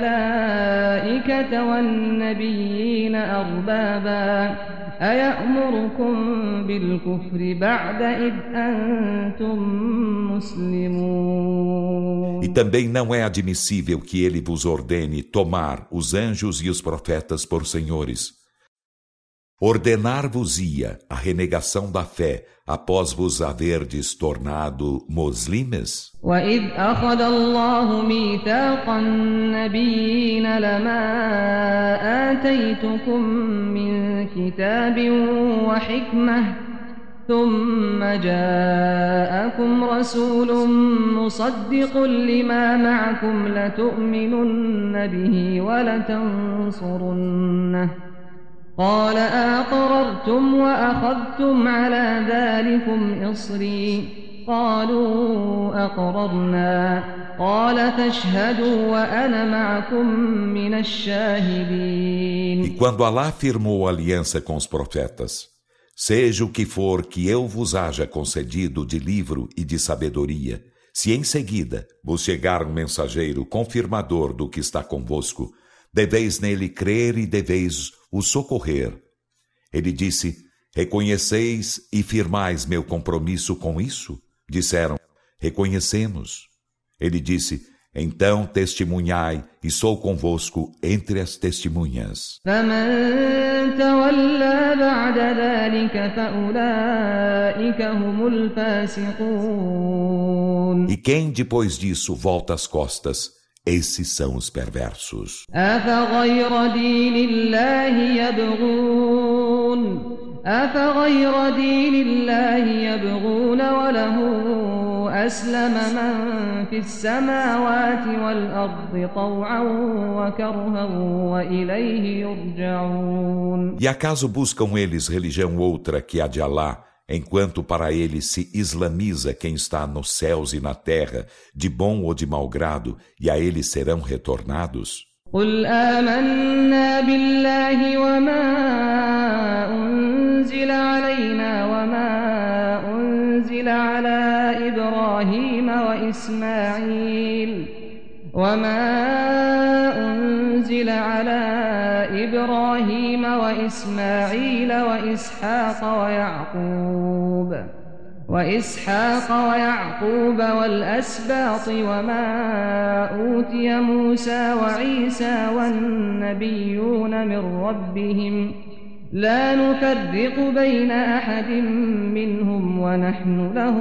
الملائكة والنبيين أربابا أيأمركم بالكفر بعد إذ أنتم مسلمون. E também não é admissível que ele vos ordene tomar os anjos e os profetas por senhores. Ordenar-vos-ia a renegação da fé após vos haverdes tornado muslimes? وَإِذْ أَخَذَ اللَّهُ مِيثَاقَ النَّبِيِّينَ لَمَا آتَيْتُكُم مِّن كِتَابٍ وَحِكْمَةٍ ثُمَّ جَاءَكُمْ رَسُولٌ مُصَدِّقٌ لِّمَا مَعَكُمْ لَتُؤْمِنُنَّ بِهِ وَلَتَنصُرُنَّهُ قال أقررتم وأخذتم على ذلكم إصري قالوا أقررنا قال فاشهدوا وأنا معكم من الشاهدين. E quando Alá firmou aliança com os profetas, seja o que for que eu vos haja concedido de livro e de sabedoria, se em seguida vos chegar um mensageiro confirmador do que está convosco, deveis nele crer e deveis o socorrer. Ele disse: reconheceis e firmais meu compromisso com isso? Disseram: reconhecemos. Ele disse: então testemunhai e sou convosco entre as testemunhas. فمن تولى بعد ذلك فأولئك هم الفاسقون. E quem depois disso volta as costas, esses são os perversos. أفغير دين الله يبغون أفغير دين الله يبغون وله أسلم من في السماوات والأرض طوعا وكرها وإليه يرجعون. E acaso buscam eles religião outra que a de Alá, enquanto para ele se islamiza quem está nos céus e na terra, de bom ou de mau grado, e a ele serão retornados? قل آمنا بالله وما أنزل علينا وما أنزل على إبراهيم وإسماعيل وما أنزل على إبراهيم وإسماعيل وإسحاق ويعقوب وإسحاق ويعقوب والأسباط وما أوتي موسى وعيسى والنبيون من ربهم لا نفرق بين أحد منهم ونحن له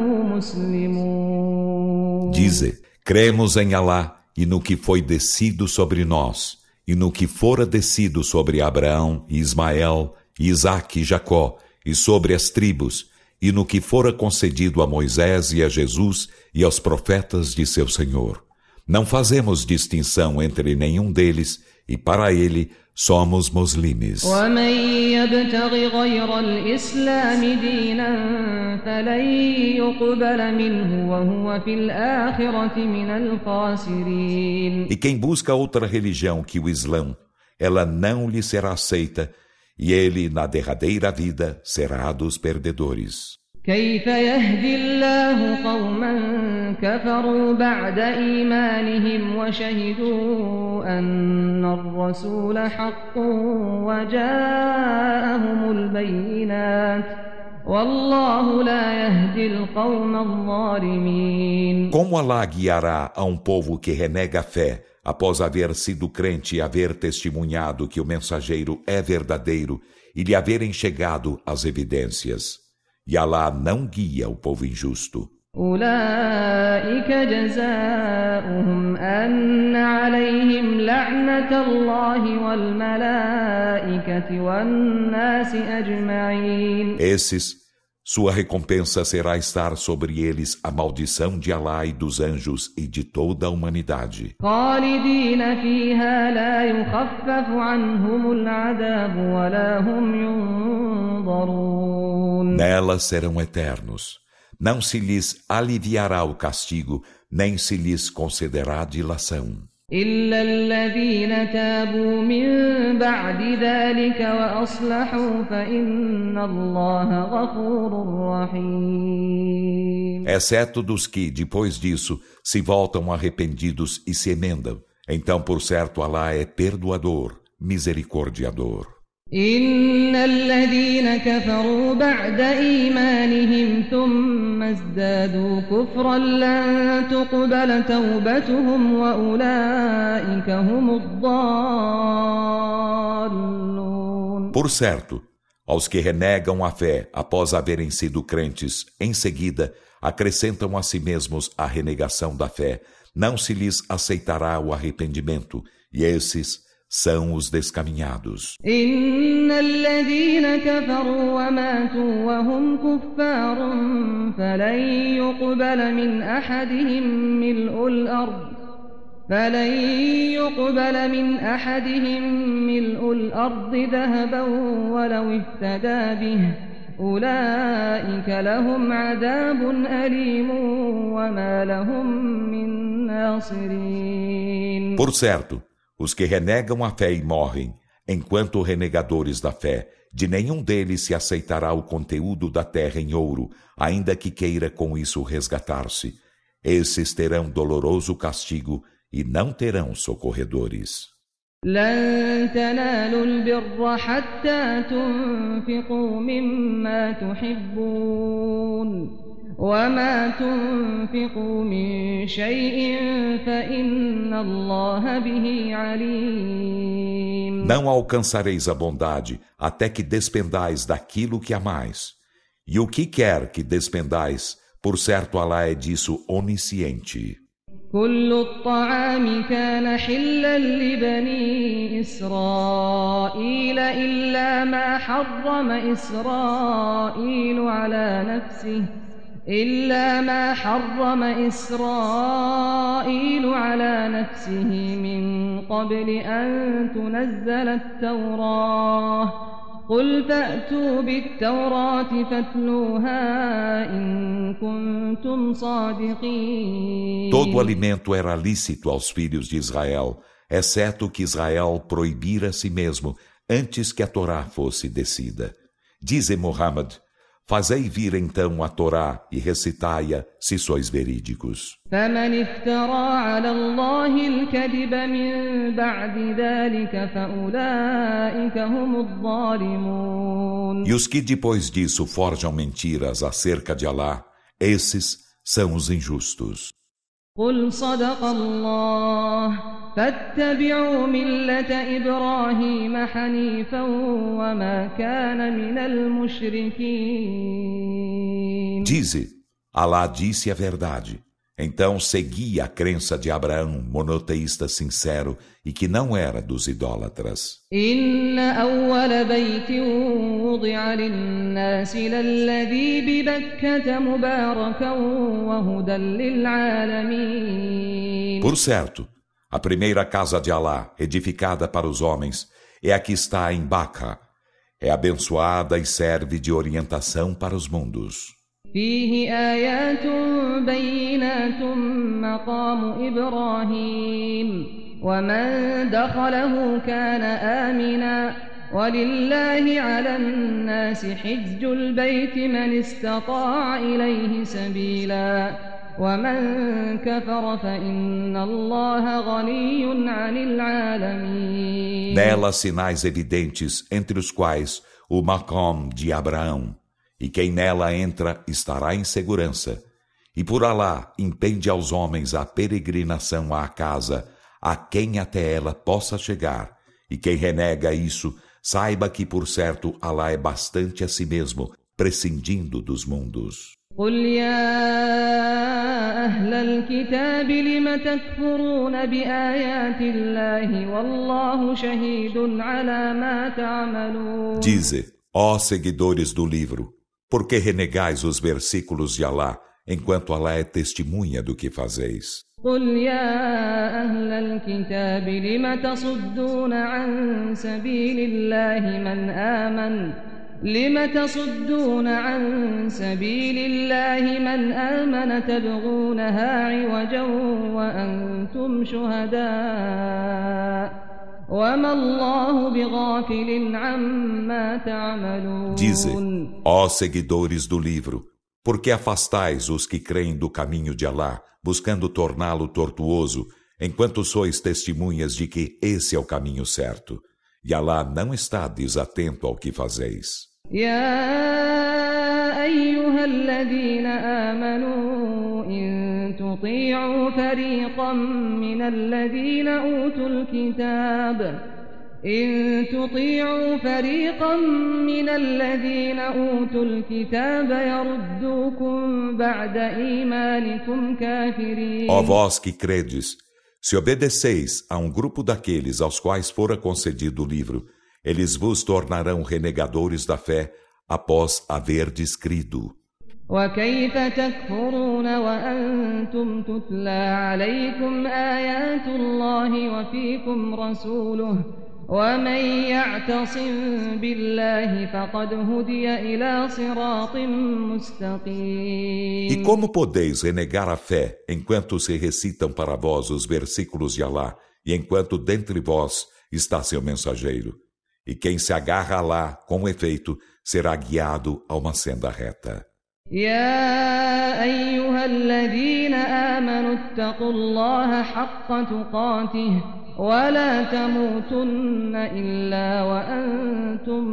مسلمون. Dize, cremos em Alá e no que foi descido sobre nós, e no que fora descido sobre Abraão e Ismael, e Isaque e Jacó, e sobre as tribos, e no que fora concedido a Moisés e a Jesus e aos profetas de seu Senhor. Não fazemos distinção entre nenhum deles, e para ele somos muslimes. ومن يبتغ غير الإسلام دينا فلن يقبل منه وهو في الآخرة من الخاسرين. E quem busca outra religião que o Islã, ela não lhe será aceita, e ele, na derradeira vida, será dos perdedores. كيف يهدي الله قوما كفروا بعد إيمانهم وشهدوا أن الرسول حق وجاءهم البينات والله لا يهدي القوم الظالمين. Como Alá guiará a um povo que renega a fé após haver sido crente e haver testemunhado que o mensageiro é verdadeiro e lhe haverem chegado as evidências? E Alá não guia o povo injusto. أولئك جزاؤهم أن عليهم لعنة الله والملائكة والناس أجمعين. Esses, sua recompensa será estar sobre eles a maldição de Alá e dos anjos e de toda a humanidade. خالدين فيها لا يخفف عنهم العذاب ولا هم ينظرون. Nelas serão eternos. Não se lhes aliviará o castigo, nem se lhes concederá dilação. إلا الذين تابوا من بعد ذلك وأصلحوا فإن الله غفور رحيم. Exceto dos que, depois disso, se voltam arrependidos e se emendam. Então, por certo, Alá é perdoador, misericordiador. إن الذين كفروا بعد إيمانهم ثم ازدادوا كفرا لن تقبل توبتهم وأولئك هم الضالون. Por certo, aos que renegam a fé após haverem sido crentes, em seguida acrescentam a si mesmos a renegação da fé, não se lhes aceitará o arrependimento, e esses são os descaminhados. إن الذين كفروا وماتوا وهم كفار فلن يقبل من أحدهم ملء الأرض فلن يقبل من أحدهم ملء الأرض ذهبا ولو افتدى به أولئك لهم عذاب أليم وما لهم من ناصرين. Por certo, os que renegam a fé e morrem, enquanto renegadores da fé, de nenhum deles se aceitará o conteúdo da terra em ouro, ainda que queira com isso resgatar-se. Esses terão doloroso castigo e não terão socorredores. لن تنالوا البر حتى تنفقوا مما تحبون وما تنفقوا من شيء فإن الله به عليم. Não alcançareis a bondade até que despendais daquilo que amais. E o que quer que despendais, por certo Alá é disso onisciente. كل الطعام كان حلا لبني إسرائيل إلا ما حرم إسرائيل على نفسه إلا ما حرم إسرائيل على نفسه من قبل أن تنزل التوراة قل فأتوا بالتوراة فاتلوها إن كنتم صادقين. Todo alimento era lícito aos filhos de Israel, exceto que Israel proibira a si mesmo antes que a Torá fosse descida. Dize Muhammad: fazei vir então a Torá e recitai-a se sois verídicos. فمن افترى على الله الكذب من بعد ذلك فأولئك هم الظالمون. E os que depois disso forjam mentiras acerca de Alá, esses são os injustos. قل صدق الله فاتبعوا ملة إبراهيم حنيفا وما كان من المشركين. Dize, Alá disse a verdade. Então segui a crença de Abraão, monoteísta sincero, e que não era dos idólatras. إن أول بيت وضع للناس للذي ببكة مباركا وهدى للعالمين. Por certo, a primeira casa de Alá, edificada para os homens, é a que está em Baca. É abençoada e serve de orientação para os mundos. فيه آيات بينات مقام إبراهيم ومن دخله كان آمنا ولله على الناس حج البيت من استطاع إليه سبيلا ومن كفر فإن الله غني عن العالمين. Nela sinais evidentes, entre os quais o Maqam de Abraão. E quem nela entra estará em segurança. E por Alá impende aos homens a peregrinação à casa, a quem até ela possa chegar. E quem renega isso, saiba que por certo Alá é bastante a si mesmo, prescindindo dos mundos. قل يا أهل الكتاب لم تكفرون بآيات الله والله شهيد على ما تعملون. Dize, ó seguidores do livro, por que renegais os versículos de Alá, enquanto Alá é testemunha do que fazeis? قل يا أهل الكتاب لم تصدون عن سبيل الله من آمن لم تصدون عن سبيل الله من آمن تبغونها عوجا وأنتم شهداء وما الله بغافل عما تعملون. Dize, ó seguidores do livro, por que afastais os que creem do caminho de Alá, buscando torná-lo tortuoso, enquanto sois testemunhas de que esse é o caminho certo? E Alá não está desatento ao que fazeis. يا أيها الذين آمنوا إن تطيعوا فريقا من الذين أوتوا الكتاب إن تطيعوا فريقا من الذين أوتوا الكتاب يردوكم بعد إيمانكم كافرين. Ó vós que credes, se obedeceis a um grupo daqueles aos quais fora concedido o livro, eles vos tornarão renegadores da fé após haverdes crido. وكيف تكفرون وأنتم تتلى عليكم آيات الله وفيكم رسوله ومن يعتصم بالله فقد هدي إلى صراط مستقيم. E como podeis renegar a fé enquanto se recitam para vós os versículos de Alá e enquanto dentre vós está seu mensageiro? E quem se agarra a Alá, com efeito, será guiado a uma senda reta. يا أيها الذين آمنوا اتقوا الله حق تقاته ولا تموتن إلا وأنتم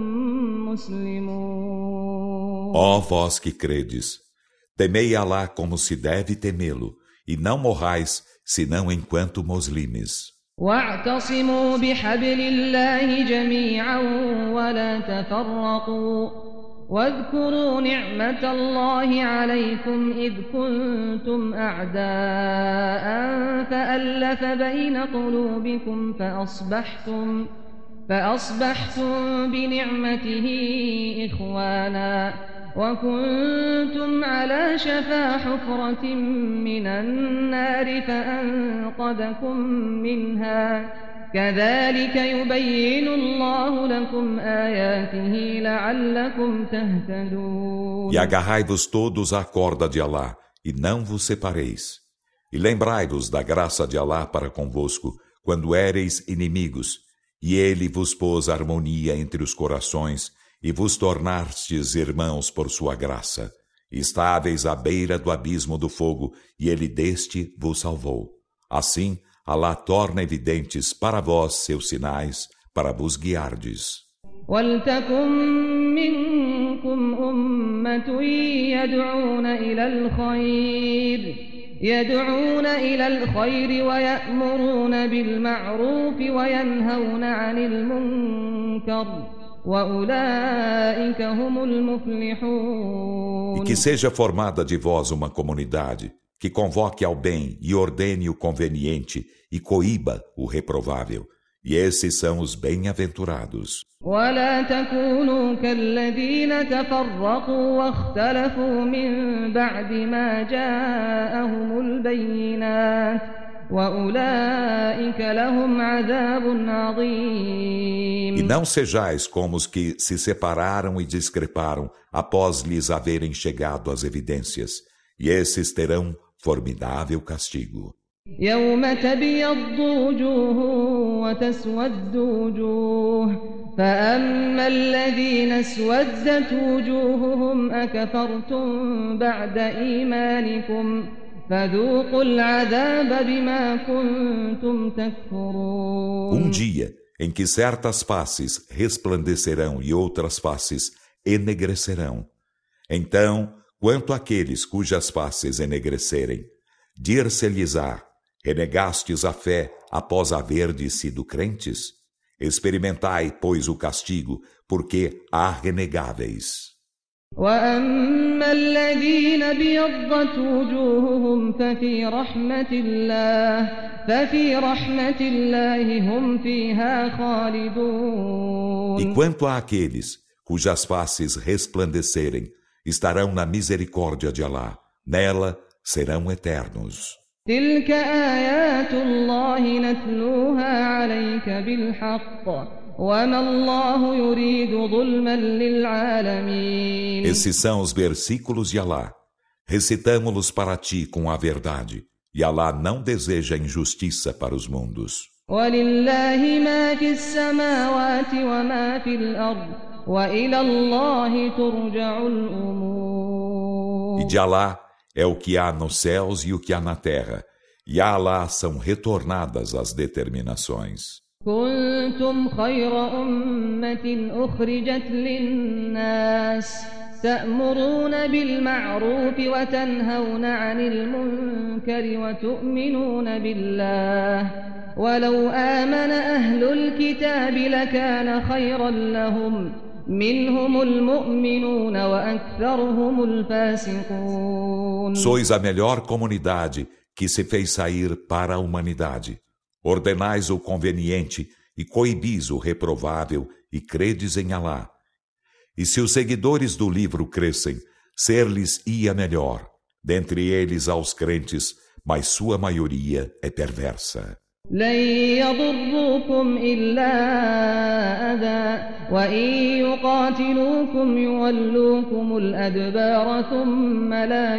مسلمون. Ó vós que credes, temei Alá como se deve temê-lo, e não morrais senão enquanto muslimes. واعتصموا بحبل الله جميعا ولا تفرقوا واذكروا نعمة الله عليكم إذ كنتم أعداء فألف بين قلوبكم فأصبحتم فأصبحتم بنعمته إخوانا وكنتم على شفا حفرة من النار فأنقذكم منها كذلك يبين الله لكم آياته لعلكم تهتدون. E agarrai-vos todos à corda de Alá, e não vos separeis. E lembrai-vos da graça de Alá para convosco, quando éreis inimigos, e ele vos pôs harmonia entre os corações, e vos tornastes irmãos por sua graça. Estáveis à beira do abismo do fogo, e ele deste vos salvou. Assim, Alá torna evidentes para vós seus sinais, para vos guiardes. وَلْتَكُن مِّنكُمْ أُمَّةٌ يَدْعُونَ إِلَى الْخَيْرِ يَدْعُونَ إِلَى الْخَيْرِ وَيَأْمُرُونَ بِالْمَعْرُوفِ وَيَنْهَوْنَ عَنِ الْمُنكَرِ وَأُولَئِكَ هُمُ الْمُفْلِحُونَ. E que seja formada de vós uma comunidade que convoque ao bem e ordene o conveniente e coíba o reprovável. E esses são os bem-aventurados. ولا تكونوا كالذين تفرقوا واختلفوا من بعد ما جاءهم البينات وأولئك لهم عذاب عظيم. E não sejais como os que se separaram e discreparam após lhes haverem chegado as evidências, e esses terão formidável castigo. يوم تبيض وجوه وتسود وجوه فأما الذين اسودت وجوههم أكفرتم بعد إيمانكم فذوقوا العذاب بما كنتم تكفرون. Um dia em que certas faces resplandecerão e outras faces enegrecerão. Então, quanto àqueles cujas faces enegrecerem, dir-se-lhes-á: renegastes a fé após haverdes sido crentes? Experimentai, pois, o castigo, porque há renegáveis. وَأَمَّا الَّذِينَ ابْيَضَّتْ وُجُوهُهُمْ فَفِي رَحْمَةِ اللَّهِ فَفِي رَحْمَةِ اللَّهِ هُمْ فِيهَا خَالِدُونَ. E quanto àqueles cujas faces resplandecerem, estarão na misericórdia de Alá. Nela serão eternos. تِلْكَ آيَاتُ اللَّهِ نَتْلُوهَا عَلَيْكَ بِالْحَقِّ وَمَا اللَّهُ يُرِيدُ ظُلْمًا لِلْعَالَمِينَ. Esses são os versículos de Alá. Recitamo-los para ti com a verdade, e Alá não deseja injustiça para os mundos. وَلِلَّهِ مَا فِي السَّمَاوَاتِ وَمَا فِي الْأَرْضِ وَإِلَى اللَّهِ تُرْجَعُ الْأُمُورُ. E de Alá é o que há nos céus e o que há na terra, e a Alá são retornadas as determinações. كنتم خير أمة أخرجت للناس تأمرون بالمعروف وتنهون عن المنكر وتؤمنون بالله ولو آمن أهل الكتاب لكان خيرا لهم منهم المؤمنون وأكثرهم الفاسقون. Sois a melhor comunidade que se fez sair para a humanidade. Ordenais o conveniente e coibis o reprovável e credes em Alá. E se os seguidores do livro crescem, ser-lhes-ia melhor. Dentre eles aos crentes, mas sua maioria é perversa. لن يضروكم إلا أذى وإن يقاتلوكم يولوكم الأدبار ثم لا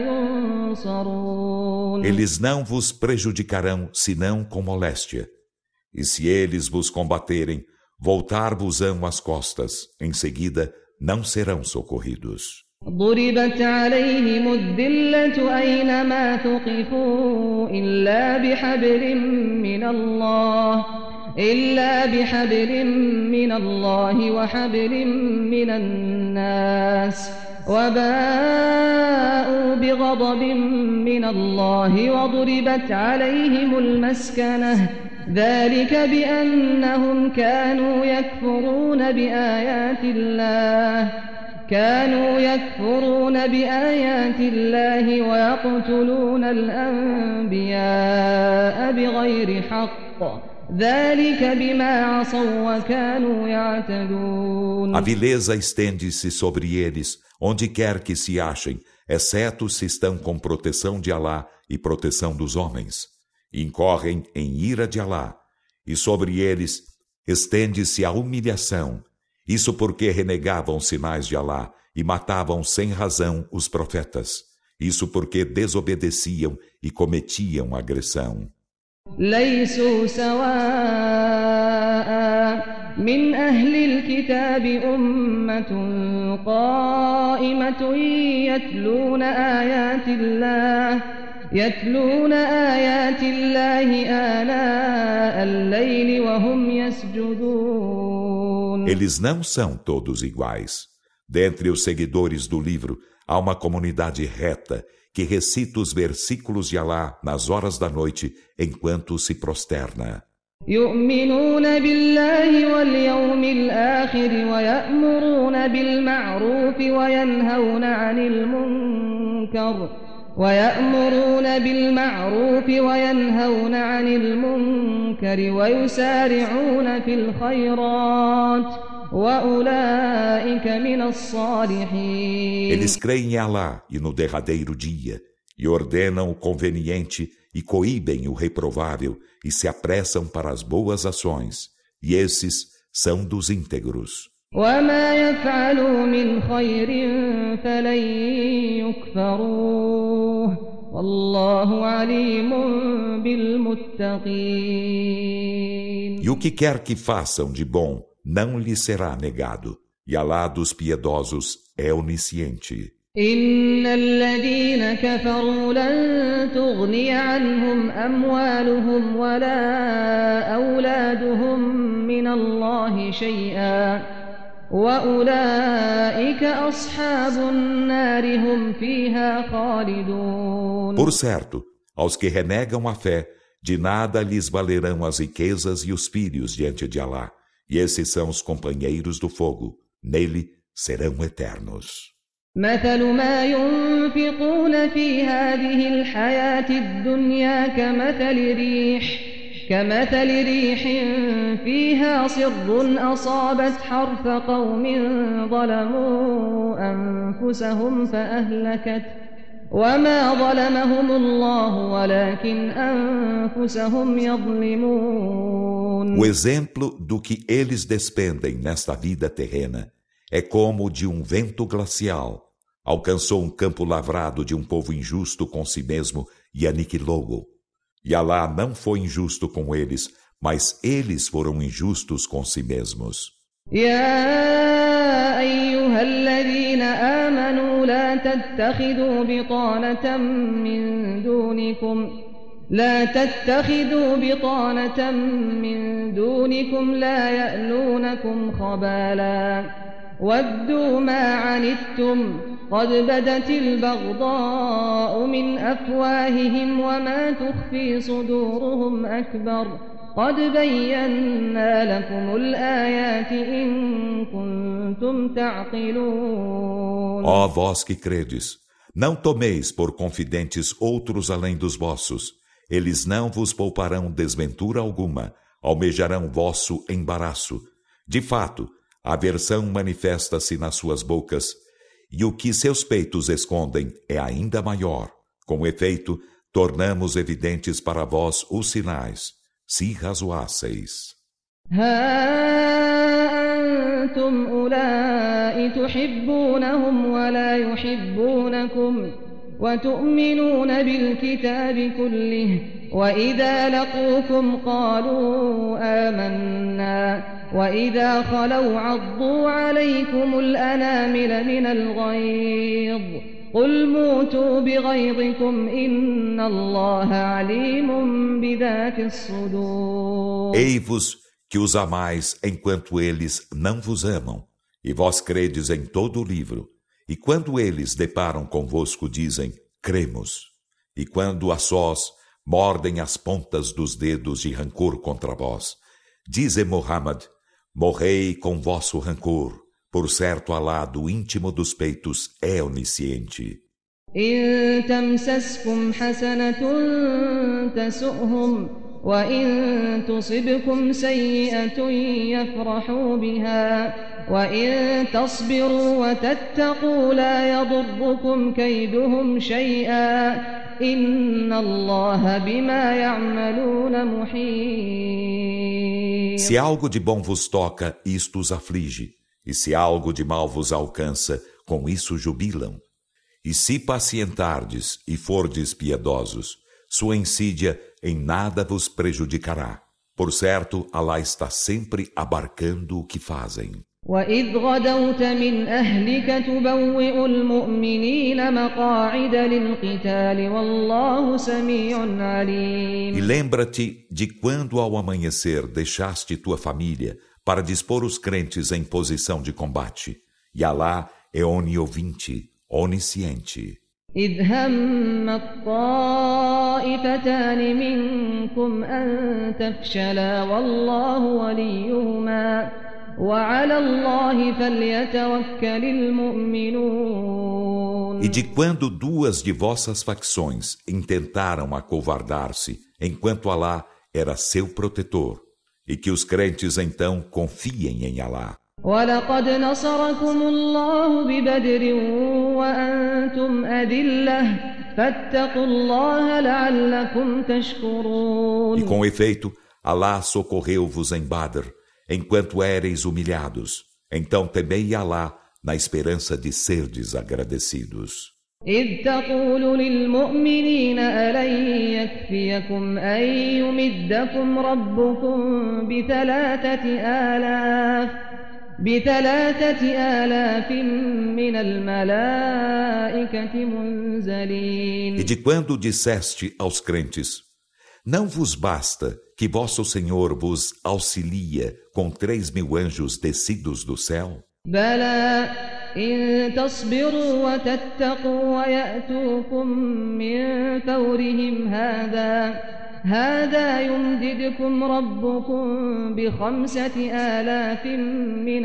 ينصرون. Eles não vos prejudicarão senão com moléstia. E se eles vos combaterem, voltar-vos-ão as costas, em seguida não serão socorridos. ضربت عليهم الذلة أينما ثقفوا إلا بحبل من الله إلا بحبل من الله وحبل من الناس وباءوا بغضب من الله وضربت عليهم المسكنة ذلك بأنهم كانوا يكفرون بآيات الله كانوا يكفرون بآيات الله ويقتلون الأنبياء بغير حق ذلك بما عصوا وكانوا يعتدون. A vileza estende-se sobre eles, onde quer que se achem, exceto se estão com proteção de Alá e proteção dos homens. Incorrem em ira de Alá, e sobre eles estende-se a humilhação. Isso porque renegavam sinais de Alá e matavam sem razão os profetas. Isso porque desobedeciam e cometiam agressão. ليسوا سواء من أهل الكتاب أمة قائمة يتلون آيات الله يتلون آيات الله آناء الليل وهم يسجدون. Eles não são todos iguais. Dentre os seguidores do livro, há uma comunidade reta que recita os versículos de Alá nas horas da noite enquanto se prosterna. يؤمنون بالله واليوم الآخر ويأمرون بالمعروف وينهون عن المنكر ويأمرون بالمعروف وينهون عن المنكر ويسارعون في الخيرات وأولئك من الصالحين. Eles creem em Alá e no derradeiro dia, e ordenam o conveniente e coíbem o reprovável e se apressam para as boas ações, e esses são dos íntegros. وما يفعلوا من خير فلن يكفروه والله عليم بالمتقين. E o que quer que façam de bom não lhe será negado, e Alá dos piedosos é onisciente. إن الذين كفروا لن تغني عنهم أموالهم ولا أولادهم من الله شيئا وأولئك أصحاب النار هم فيها خالدون. Por certo, aos que renegam a fé, de nada lhes valerão as riquezas e os filhos diante de Alá, e esses são os companheiros do fogo, nele serão eternos. مثل ما ينفقون في هذه الحياة الدنيا كمثل ريح كمثل ريح فيها صر أصابت حرث قوم ظلموا أنفسهم فأهلكت وما ظلمهم الله ولكن أنفسهم يظلمون. O exemplo do que eles despendem nesta vida terrena é como o de um vento glacial. Alcançou um campo lavrado de um povo injusto com si mesmo e aniquilou-o. E Alá não foi injusto com eles, mas eles foram injustos com si mesmos. يا أيها الذين آمنوا لا تتخذوا بطانة من دونكم لا تتخذوا بطانة من دونكم لا يألونكم خبالا ودوا ما عنتم قد بدت البغضاء من أفواههم وما تخفي صدورهم أكبر قد بينا لكم الآيات إن كنتم تعقلون. Ó vós que credes, não tomeis por confidentes outros além dos vossos. Eles não vos pouparão desventura alguma, almejarão vosso embaraço. De fato, a aversão manifesta-se nas suas bocas, e o que seus peitos escondem é ainda maior. Com efeito, tornamos evidentes para vós os sinais, se razoasseis. أنتم أولئك تحبونهم ولا يحبونكم وتؤمنون بالكتاب كله وإذا لقوكم قالوا آمنا وإذا خلوا عضوا عليكم الأنامل من الغيظ قل موتوا بغيظكم إن الله عليم بذات الصدور. Ei-vos que os amais enquanto eles não vos amam, e vós credes em todo o livro, e quando eles deparam convosco dizem, cremos, e quando a sós mordem as pontas dos dedos de rancor contra vós, dize Muhammad, morrei com vosso rancor, por certo Alá do íntimo dos peitos é onisciente. إن تمسسكم حسنة تسؤهم وإن تصبكم سيئة يفرحوا بها وإن تصبروا وتتقوا لا يضركم كيدهم شيئا إن الله بما يعملون محيط. Se algo de bom vos toca, isto os aflige, e se algo de mal vos alcança, com isso jubilam. E se pacientardes e fordes piedosos, sua insídia em nada vos prejudicará. Por certo, Alá está sempre abarcando o que fazem. وَإِذْ غَدَوْتَ مِنْ أَهْلِكَ تُبَوِّئُ الْمُؤْمِنِينَ مَقَاعِدَ لِلْقِتَالِ وَاللَّهُ سَمِيعٌ عَلِيمٌ. E lembra-te de quando ao amanhecer deixaste tua família para dispor os crentes em posição de combate. E Alá é oniovinte, onisciente. إِذْ هَمَّ الطَّائِفَتَانِ مِنْكُمْ أَنْ تَفْشَلَا وَاللَّهُ وَلِيُّهُمَا وَعَلَى اللَّهِ فَلْيَتَوَكَّلِ الْمُؤْمِنُونَ. E de quando duas de vossas facções intentaram acovardar-se, enquanto Alá era seu protetor, e que os crentes então confiem em Alá. وَلَقَدْ نَصَرَكُمُ اللَّهُ بِبَدْرٍ وَأَنْتُمْ أَذِلَّةٌ فَاتَّقُوا اللَّهَ لَعَلَّكُمْ تَشْكُرُونَ. E com efeito, Alá socorreu-vos em Badr, enquanto éreis humilhados. Então temei Alá na esperança de serdes agradecidos. إِذْ تَقُولُ لِلْمُؤْمِنِينَ أَلَنْ يَكْفِيَكُمْ أَنْ يُمِدَّكُمْ رَبُّكُمْ بِثَلَاثَةِ آلَافٍ بِثَلَاثَةِ آلَافٍ مِّنَ الْمَلَائِكَةِ مُنْزَلِينَ. E de quando disseste aos crentes: não vos basta que vosso Senhor vos auxilia com três mil anjos descidos do céu? بَلَى إِن تَصْبِرُوا وَتَتَّقُوا وَيَأْتُوكُم مِّن فَوْرِهِمْ هَٰذَا هَٰذَا يُمْدِدْكُمْ رَبُّكُم بِخَمْسَةِ آلَافٍ مِّنَ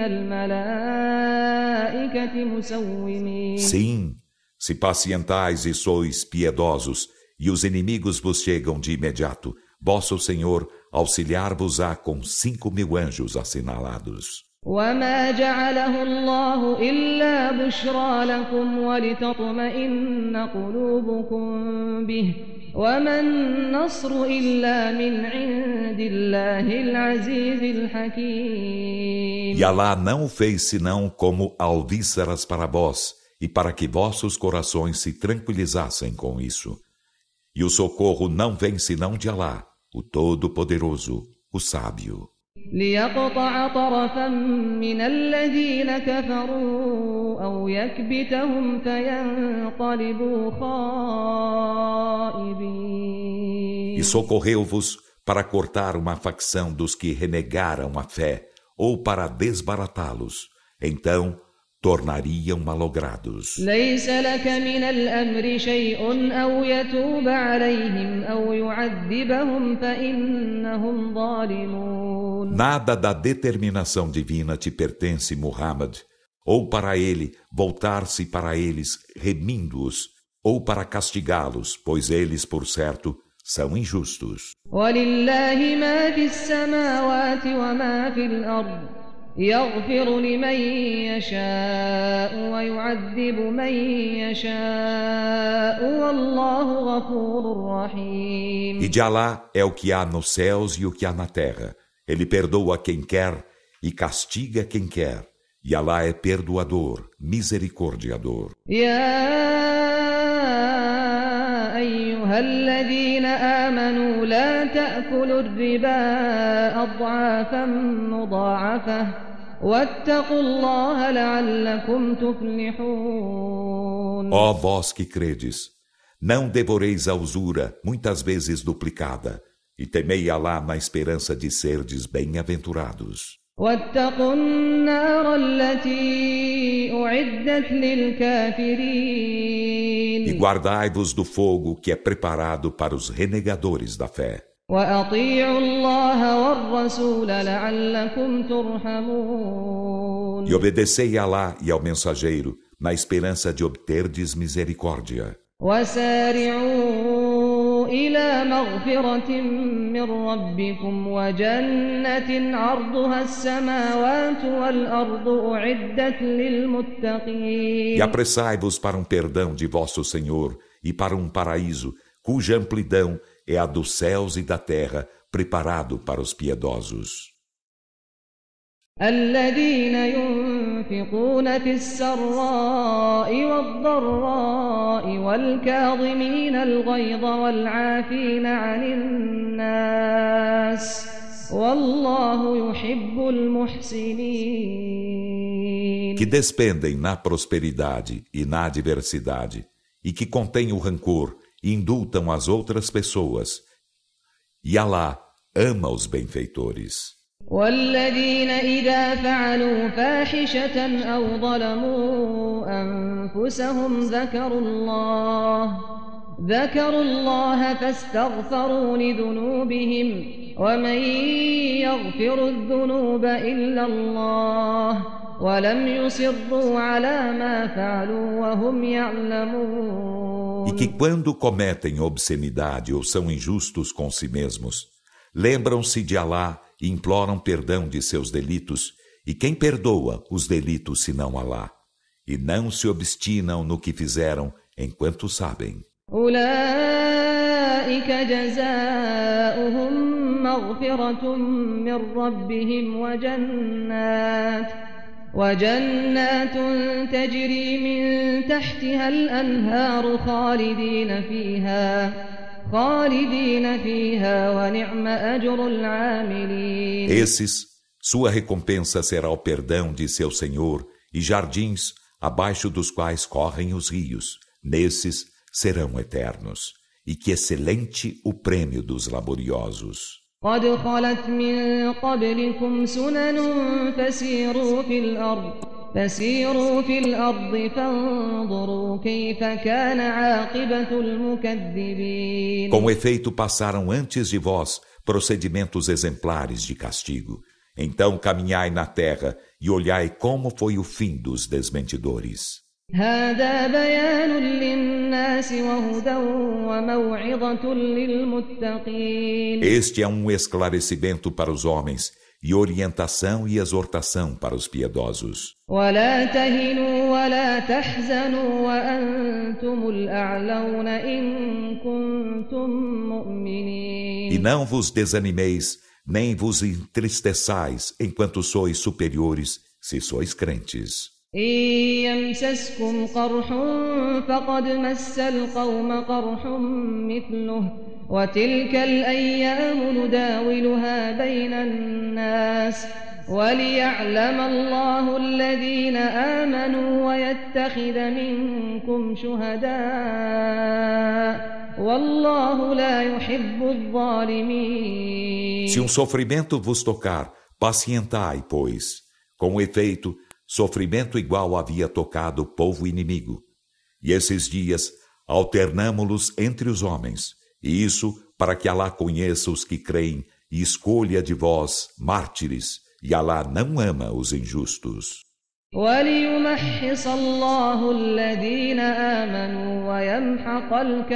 الْمَلَائِكَةِ مُسَوِّمِينَ. Sim, se pacientais e sois piedosos, e os inimigos vos chegam de imediato, vosso Senhor auxiliar-vos-á com cinco mil anjos assinalados. وَمَا جَعَلَهُ اللَّهُ إِلَّا بُشْرَىٰ لَكُمْ وَلِتَطْمَئِنَّ قُلُوبُكُم بِهِ وَمَا النَّصْرُ إِلَّا مِنْ عِندِ اللَّهِ الْعَزِيزِ الْحَكِيمِ. E Alá não o fez senão como alvíceras para vós, e para que vossos corações se tranquilizassem com isso. E o socorro não vem senão de Alá, o Todo-Poderoso, o Sábio. لِيَقْطَعَ طَرَفًا مِّنَ الَّذِينَ كَفَرُوا أَوْ يَكْبِتَهُمْ فَيَنقَلِبُوا خَائِبِينَ. E socorreu-vos para cortar uma facção dos que renegaram a fé, ou para desbaratá-los. Então tornariam malogrados. لَيْسَ لَكَ مِنَ الْأَمْرِ شَيْءٌ أَوْ يَتُوبَ عَلَيْهِمْ أَوْ يُعَذِّبَهُمْ فَإِنَّهُمْ ظَالِمُونَ. Nada da determinação divina te pertence, Muhammad, ou para ele voltar-se para eles remindo-os, ou para castigá-los, pois eles, por certo, são injustos. وَلِلَّهِ مَا فِي السَّمَاوَاتِ وَمَا فِي الْأَرْضِ يَغْفِرُ لِمَن يَشَاءُ وَيُعَذِّبُ مَن يَشَاءُ وَاللَّهُ غَفُورٌ رَّحِيمٌ. E de Alá é o que há nos céus e o que há na terra. Ele perdoa quem quer e castiga quem quer. E Alá é perdoador, misericordiador. أيها الذين آمنوا لا تأكلوا الربا أضعافا مضاعفة واتقوا الله لعلكم تفلحون. Ó vós que credes, não devoreis a usura muitas vezes duplicada, e temei Alá na esperança de serdes bem-aventurados. واتقوا النار التي أعدت للكافرين. E guardai-vos do fogo que é preparado para os renegadores da fé. وأطيعوا الله والرسول لعلكم ترحمون. E obedecei a Alá e ao mensageiro na esperança de obterdes misericórdia. وسارعوا إلى مغفرة من ربكم وجنة عرضها السماوات والأرض أعدت للمتقين. E apressai-vos para um perdão de vosso Senhor e para um paraíso cuja amplidão é a dos céus e da terra, preparado para os piedosos. الذين وينفقون في السراء والضراء والكاظمين الغيظ والعافين عن الناس والله يحب المحسنين. Que despendem na prosperidade e na adversidade, e que contêm o rancor e indultam as outras pessoas. E Alá ama os benfeitores. والذين إذا فعلوا فاحشة أو ظلموا أنفسهم ذكروا الله ذكروا الله فاستغفروا لذنوبهم ومن يغفر الذنوب إلا الله ولم يصروا على ما فعلوا وهم يعلمون. E que quando cometem obscenidade ou são injustos com si mesmos, lembram-se de Alá e imploram perdão de seus delitos, e quem perdoa os delitos senão Alá, e não se obstinam no que fizeram enquanto sabem. أولئك جزاؤهم مغفرة من ربهم وجنات وجنات تجري من تحتها الأنهار خالدين فيها خالدين فيها ونعم أجر العاملين. Esses, sua recompensa será o perdão de seu Senhor e jardins abaixo dos quais correm os rios. Nesses serão eternos. E que excelente o prêmio dos laboriosos. قد خلت من قبلكم سنن فسيروا في الأرض فسيروا في الأرض فانظروا كيف كان عاقبة المكذبين. Com efeito, passaram antes de vós procedimentos exemplares de castigo. Então caminhai na terra e olhai como foi o fim dos desmentidores. هذا بيان للناس وهدى وموعظة للمتقين. Este é um esclarecimento para os homens e orientação e exortação para os piedosos. ولا تهنوا ولا تحزنوا وأنتم الأعلون إن كنتم مؤمنين. E não vos desanimeis, nem vos entristeçais enquanto sois superiores, se sois crentes. إن يمسسكم قرح فقد مس القوم قرح مثله وتلك الأيام نداولها بين الناس وليعلم الله الذين آمنوا ويتخذ منكم شهداء والله لا يحب الظالمين. Se um sofrimento vos tocar, pacientai, pois. Com efeito, sofrimento igual havia tocado o povo inimigo. E esses dias alternamo-los entre os homens, e isso para que Alá conheça os que creem e escolha de vós mártires, e Alá não ama os injustos. وَلِيُمَحِّصَ اللَّهُ الَّذِينَ آمَنُوا وَيَمْحَقَ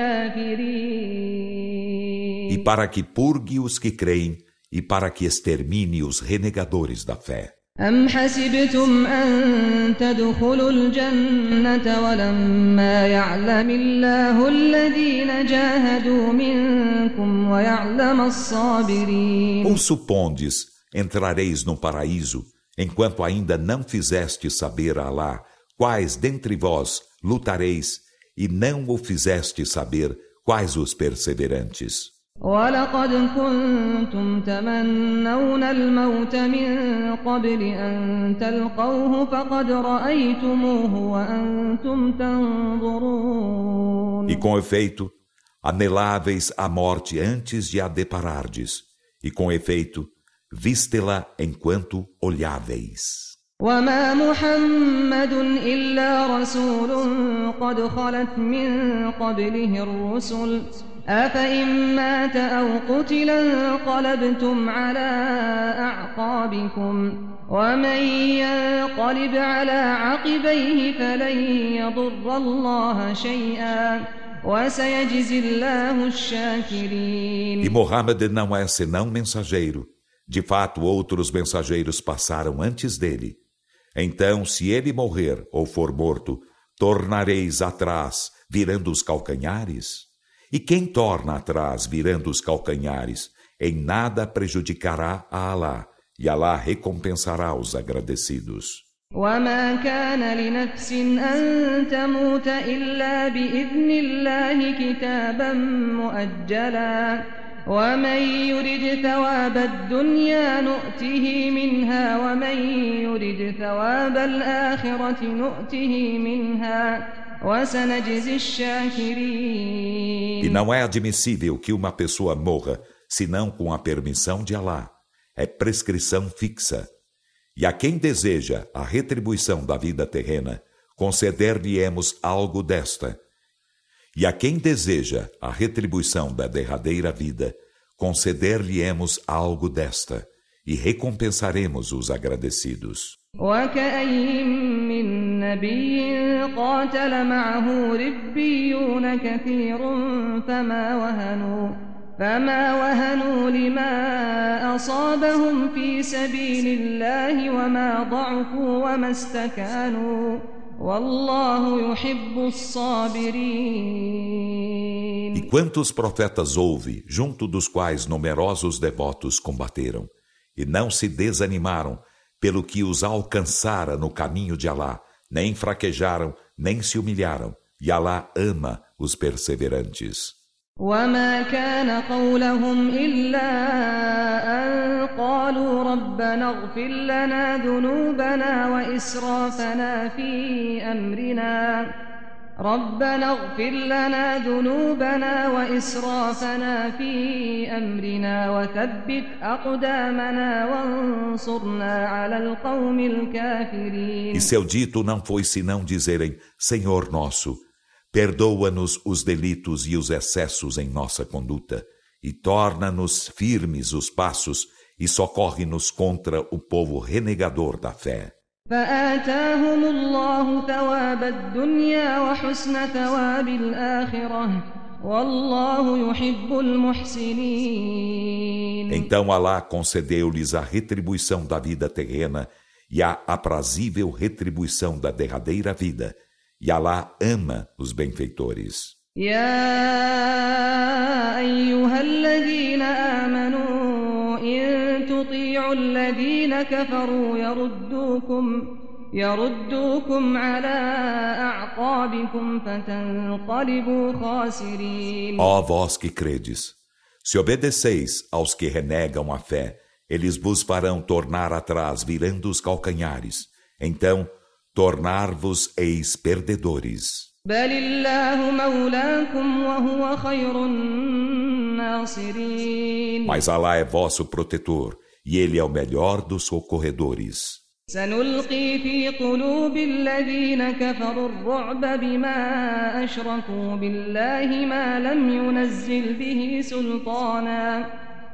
الْكَافِرِينَ. E para que purgue os que creem, e para que extermine os renegadores da fé. أم حسبتم أن تدخلوا الجنة ولما يعلم الله الذين جاهدوا منكم ويعلم الصابرين. Ou supondes, entrareis no paraíso, enquanto ainda não fizeste saber a Alá quais dentre vós lutareis, e não o fizeste saber quais os perseverantes. وَلَقَدْ كُنْتُمْ تَمَنَّوْنَ الْمَوْتَ مِنْ قَبْلِ أَنْ تَلْقَوْهُ فَقَدْ رَأَيْتُمُوهُ وَأَنْتُمْ تَنْظُرُونَ. E com efeito, aneláveis a morte antes de a deparardes, e com efeito, viste-la enquanto olháveis. وَمَا مُحَمَّدٌ إِلَّا رَسُولٌ قَدْ خَلَتْ مِنْ قَبْلِهِ الرُّسُلُ أَفَإِنْ مَاتَ أَوْ قُتِلَ انقَلَبْتُمْ عَلَى أَعْقَابِكُمْ وَمَنْ يَنقَلِبْ عَلَى عَقِبَيْهِ فَلَنْ يَضُرَّ اللَّهَ شَيْئًا وَسَيَجْزِي اللَّهُ الشَّاكِرِينَ. E Muhammad não é senão mensageiro. De fato, outros mensageiros passaram antes dele. Então, se ele morrer ou for morto, tornareis atrás, virando os calcanhares? E quem torna atrás, virando os calcanhares, em nada prejudicará a Alá, e Alá recompensará os agradecidos. وما كان لنفس أن تموت إلا بإذن الله كتابا مؤجلا ومن يرد ثواب الدنيا نؤته منها ومن يرد ثواب الآخرة نؤته منها وسنجزي الشاكرين. E não é admissível que uma pessoa morra senão com a permissão de Alá. É prescrição fixa. E a quem deseja a retribuição da vida terrena, conceder-lhe-emos algo desta. E a quem deseja a retribuição da derradeira vida, conceder-lhe-emos algo desta, e recompensaremos os agradecidos. وكأين من نبي قاتل معه ربيون كثير فما وهنوا فما وهنوا لما أصابهم في سبيل الله وما ضعفوا وما استكانوا والله يحب الصابرين. E quantos profetas houve, junto dos quais numerosos devotos combateram, e não se desanimaram pelo que os alcançara no caminho de Alá, nem fraquejaram, nem se humilharam, e Alá ama os perseverantes. وما كان قولهم إلا أن قالوا ربنا اغفر لنا ذنوبنا وإسرافنا في أمرنا ربنا اغفر لنا ذنوبنا وإسرافنا في أمرنا وثبت أقدامنا وانصرنا على القوم الكافرين. E seu dito não foi senão dizerem: Senhor nosso, perdoa-nos os delitos e os excessos em nossa conduta, e torna-nos firmes os passos, e socorre-nos contra o povo renegador da fé. فآتاهم الله ثواب الدنيا وحسن ثواب الآخرة والله يحب المحسنين. Então Alá concedeu-lhes a retribuição da vida terrena e a aprazível retribuição da derradeira vida, e Alá ama os benfeitores. يا أيها الذين آمنوا إن تطيعوا الذين كفروا يردوكم يردوكم على أعقابكم فتنقلبوا خاسرين. Ó vós que credes, se obedeceis aos que renegam a fé, eles vos farão tornar atrás virando os calcanhares. Então, tornar-vos eis perdedores. بل الله مولاكم وهو خير الناصرين. Mas Alá é vosso protetor, e Ele é o melhor dos socorredores. سنلقي في قلوب الذين كفروا الرعب بما أشركوا بالله ما لم ينزل به سلطانا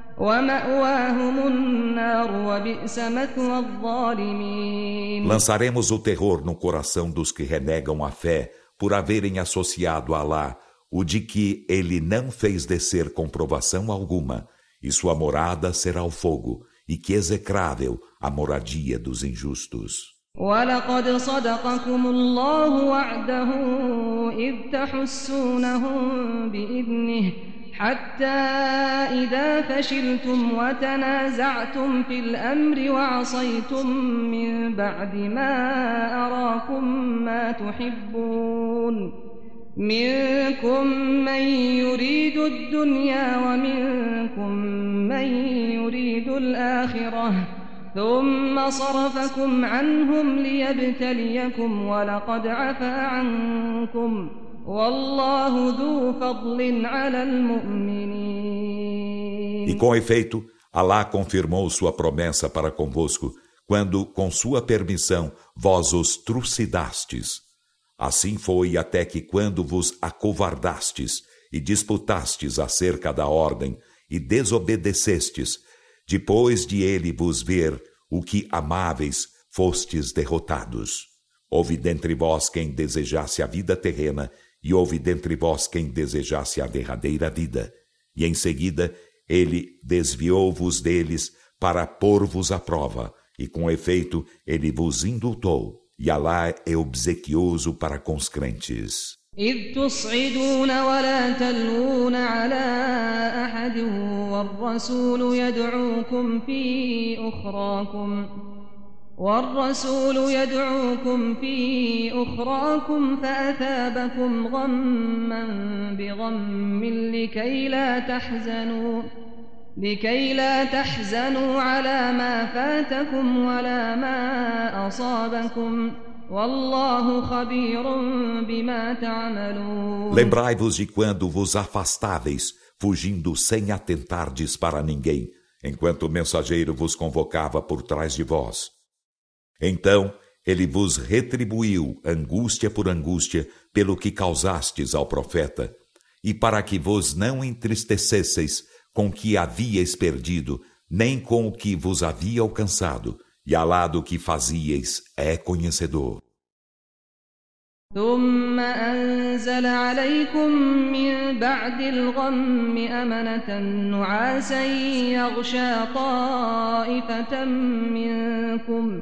ومأواهم النار وبئس مثوى الظالمين. Lançaremos o terror no coração dos que renegam a fé por haverem associado a Alá o de que ele não fez descer comprovação alguma, e sua morada será o fogo, e que execrável a moradia dos injustos. وَلَقَدْ صَدَقَكُمُ اللَّهُ وَعْدَهُ إِذْ تَحُسُّونَهُم بِإِذْنِهِ حَتَّى إِذَا فَشِلْتُمْ وَتَنَازَعْتُمْ فِي الْأَمْرِ وَعَصَيْتُم مِّن بَعْدِ مَا أَرَاكُم مَّا تُحِبُّونَ منكم من يريد الدنيا ومنكم من يريد الآخرة ثم صرفكم عنهم ليبتليكم ولقد عفا عنكم والله ذو فضل على المؤمنين. E com efeito, Alá confirmou sua promessa para convosco, quando, com sua permissão, vós os trucidastes. Assim foi até que quando vos acovardastes e disputastes acerca da ordem e desobedecestes, depois de ele vos ver o que amáveis, fostes derrotados. Houve dentre vós quem desejasse a vida terrena e houve dentre vós quem desejasse a derradeira vida. E em seguida ele desviou-vos deles para pôr-vos à prova, e com efeito ele vos indultou. E Alá é obsequioso para com os crentes. إذ تصعدون ولا تلوون على أحد والرسول يدعوكم في أخراكم والرسول يدعوكم في أخراكم فأثابكم غما بغم لكي لا تحزنوا لكي لا تحزنوا على ما فاتكم ولا ما أصابكم والله خبير بما تعملون. Lembrai-vos de quando vos afastáveis, fugindo sem atentardes para ninguém, enquanto o mensageiro vos convocava por trás de vós. Então ele vos retribuiu angústia por angústia pelo que causastes ao profeta, e para que vos não entristecesseis com o que havíeis perdido, nem com o que vos havia alcançado, e Alá do que fazieis é conhecedor. ثم أنزل عليكم من بعد الغم أمنة نعاسا يغشى طائفة منكم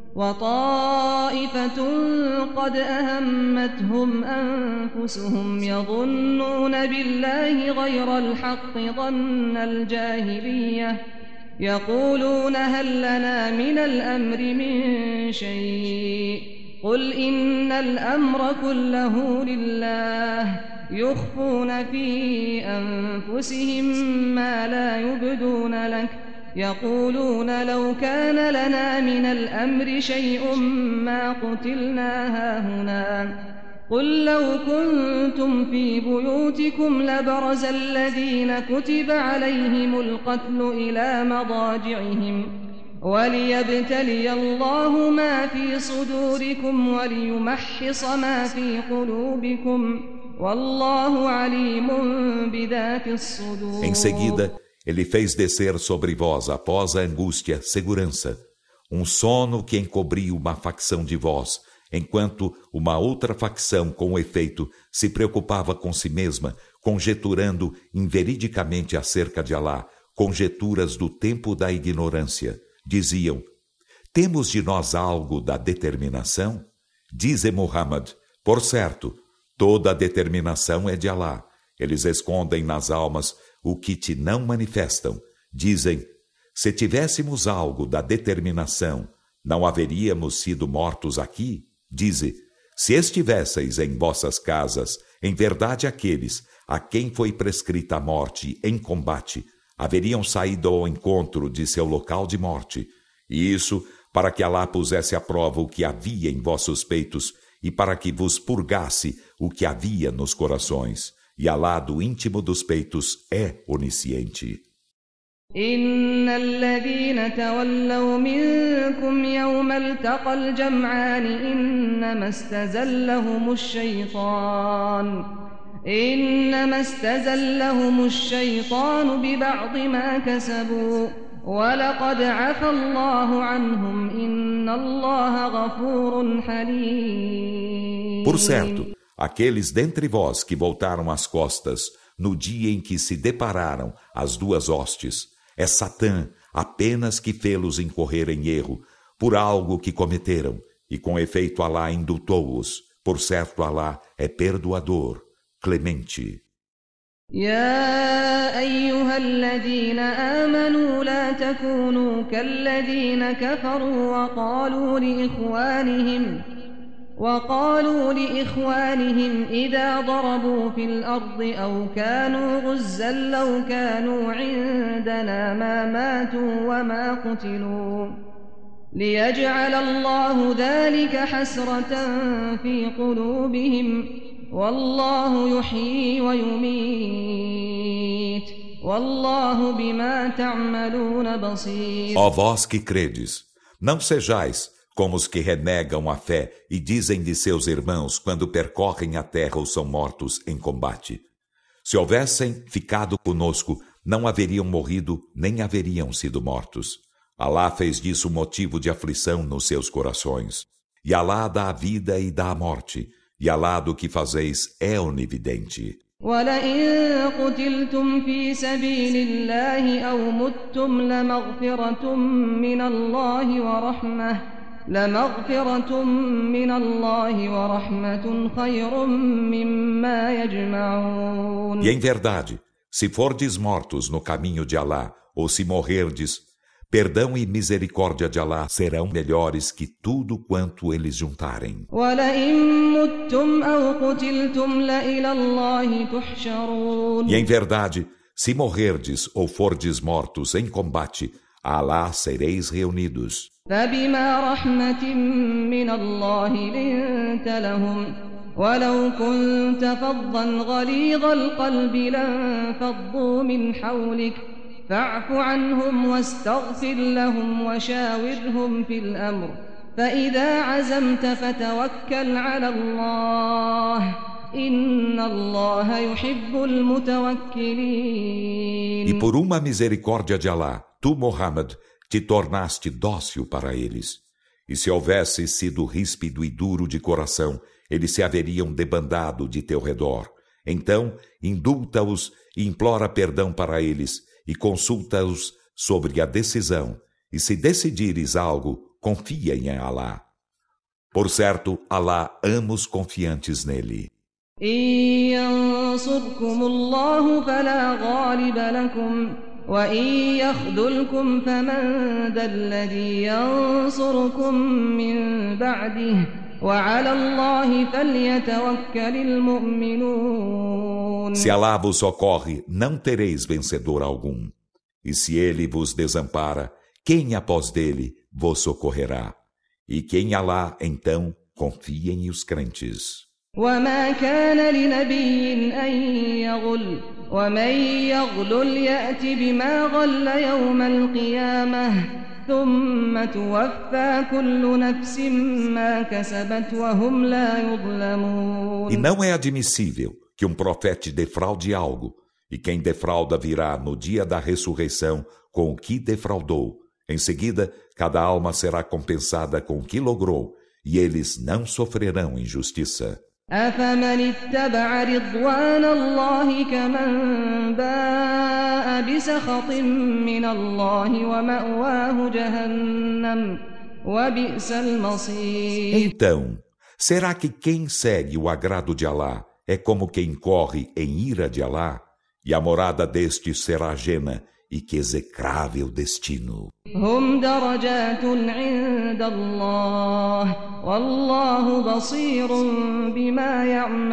وطائفة قد أهمتهم أنفسهم يظنون بالله غير الحق ظن الجاهلية يقولون هل لنا من الأمر من شيء قل إن الأمر كله لله يخفون في أنفسهم ما لا يبدون لك يقولون لو كان لنا من الأمر شيء ما قتلنا هاهنا قل لو كنتم في بيوتكم لبرز الذين كتب عليهم القتل إلى مضاجعهم وليبتلي الله ما في صدوركم وليمحص ما في قلوبكم والله عليم بذات الصدور. Em seguida, ele fez descer sobre vós, após a angústia, segurança, um sono que encobriu uma facção de vós, enquanto uma outra facção, com efeito, se preocupava com si mesma, conjeturando inveridicamente acerca de Alá, conjeturas do tempo da ignorância. Diziam: temos de nós algo da determinação? Dize Muhammad: por certo, toda a determinação é de Alá. Eles escondem nas almas o que te não manifestam. Dizem: se tivéssemos algo da determinação, não haveríamos sido mortos aqui? Dize: se estivesseis em vossas casas, em verdade aqueles a quem foi prescrita a morte em combate, haveriam saído ao encontro de seu local de morte, e isso para que Alá pusesse à prova o que havia em vossos peitos e para que vos purgasse o que havia nos corações. E Alá do íntimo dos peitos é onisciente. إن الذين تولوا منكم يوم التقى الجمعان إنما استزلهم الشيطان إنما استزلهم الشيطان ببعض ما كسبوا ولقد عفى الله عنهم إن الله غفور حليم. Por certo, aqueles dentre vós que voltaram as costas no dia em que se depararam as duas hostes, é Satã apenas que fê-los incorrer em erro por algo que cometeram, e com efeito Alá indultou-os. Por certo, Alá é perdoador, clemente. يا أيها الذين آمنوا لا تكونوا كالذين كفروا وقالوا لإخوانهم وقالوا لإخوانهم إذا ضربوا في الأرض أو كانوا غزا لو كانوا عندنا ما ماتوا وما قتلوا ليجعل الله ذلك حسرة في قلوبهم والله يحيي ويميت والله بما تعملون بصير. Ó vós que credes, não sejais como os que renegam a fé e dizem de seus irmãos quando percorrem a terra ou são mortos em combate. Se houvessem ficado conosco, não haveriam morrido nem haveriam sido mortos. Alá fez disso motivo de aflição nos seus corações. E Alá dá a vida e dá a morte. E Alá do que fazeis é onividente. وَلَئِن قُتِلْتُمْ فِي سَبِيلِ اللَّهِ أَوْ مُتُّمْ لَمَغْفِرَةٌ مِّنَ اللَّهِ وَرَحْمَةٌ لَمَغْفِرَةٌ مِّنَ اللَّهِ وَرَحْمَةٌ خَيْرٌ مِّمَّا يَجْمَعُونَ. E em verdade, se fordes mortos no caminho de Alá, ou se morrerdes, Perdão e misericórdia de Allah serão melhores que tudo quanto eles juntarem. E em verdade, se morrerdes ou fordes mortos em combate, a Allah sereis reunidos. ولو كنت فظا غليظ القلب لانفضوا من حولك فاعف عنهم واستغفر لهم وشاورهم في الأمر فإذا عزمت فتوكل على الله إن الله يحب المتوكلين. E por uma misericórdia de Allah, tu, Muhammad, te tornaste dócil para eles. E se houvesse sido ríspido e duro de coração, eles se haveriam debandado de teu redor. Então, indulta-os e implora perdão para eles, e consulta-os sobre a decisão. E se decidires algo, confia em Allah. Por certo, Allah ama os confiantes nele. إن ينصركم الله فلا غالب لكم وإن يخذلكم فمن ذا الذي ينصركم من بعده وعلى الله فليتوكل المؤمنون. Se Allah vos socorre, não tereis vencedor algum. E se ele vos desampara, quem após dele vos socorrerá? E quem Allah, então, confiem os crentes. وما كان لنبي أن يغل ومن يغلل يأت بما غل يوم القيامة ثم توفى كل نفس ما كسبت وهم لا يظلمون. E não é admissível que um profeta defraude algo, e quem defrauda virá no dia da ressurreição com o que defraudou. Em seguida, cada alma será compensada com o que logrou, e eles não sofrerão injustiça. أفمن اتبع رضوان الله كمن باء بسخط من الله ومأواه جهنم وبئس المصير. Então, será que quem segue o agrado de Allah é como quem corre em ira de Allah? E a morada deste será Jena, e que execrável destino. هم درجات عند الله والله بصير بما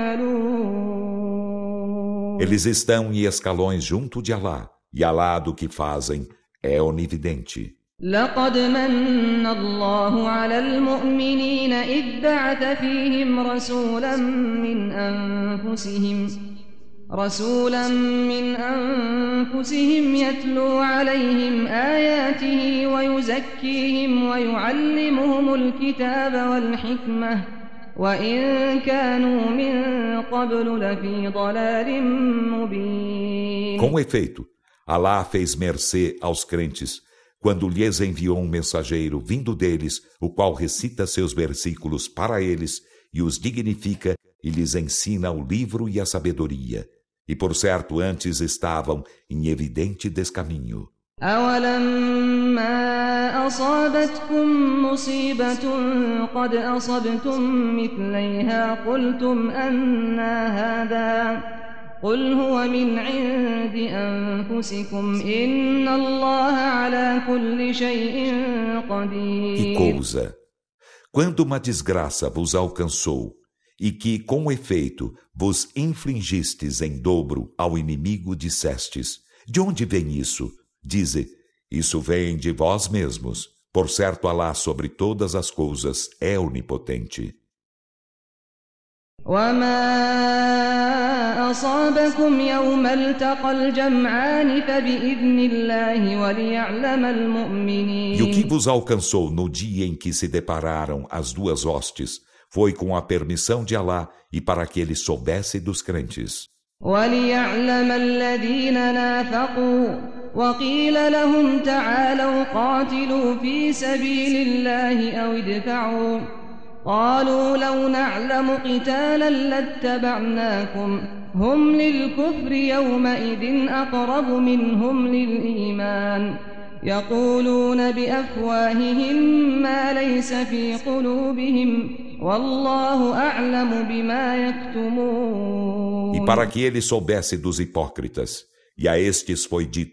يعملون. Eles estão em escalões junto de Allah, e Allah do que fazem é onividente. لقد من الله على المؤمنين إذ بعث فيهم رسولا من أنفسهم رسولا من أنفسهم يتلو عليهم آياته ويزكيهم ويعلمهم الكتاب والحكمة وإن كانوا من قبل لفي ضلال مبين. Com efeito, Allah fez mercê aos crentes quando lhes enviou um mensageiro vindo deles, o qual recita seus versículos para eles e os dignifica e lhes ensina o livro e a sabedoria. E por certo antes estavam em evidente descaminho. أولما أصابتكم مصيبة قد أصبتم مثليها قلتم أنى هذا قل هو من عند أنفسكم إن الله على كل شيء قدير. Que coisa! Quando uma desgraça vos alcançou, e que, com efeito, vos infligistes em dobro ao inimigo, dissestes: de onde vem isso? Dize: isso vem de vós mesmos. Por certo, Allah sobre todas as coisas é onipotente. وما أصابكم يوم التقى الجمعان فبإذن الله وليعلم المؤمنين. E o que vos alcançou no dia em que se depararam as duas hostes foi com a permissão de Allah e para que ele soubesse dos crentes. وَلِيَعْلَمَ الَّذِينَ نَافَقُوا وَقِيلَ لَهُمْ تَعَالَوْا قَاتِلُوا فِي سَبِيلِ اللَّهِ أَوْ ادْفَعُوا قَالُوا لَوْ نَعْلَمُ قِتَالًا لَاتَّبَعْنَاكُمْ هُمْ لِلْكُفْرِ يَوْمَئِذٍ أَقْرَبُ مِنْهُمْ لِلْإِيمَانِ يَقُولُونَ بِأَفْوَاهِهِمْ مَا لَيْسَ فِي قُلُوبِهِمْ وَاللَّهُ أَعْلَمُ بِمَا يَكْتُمُونَ. E para que ele soubesse dos hipócritas, e a estes foi dito: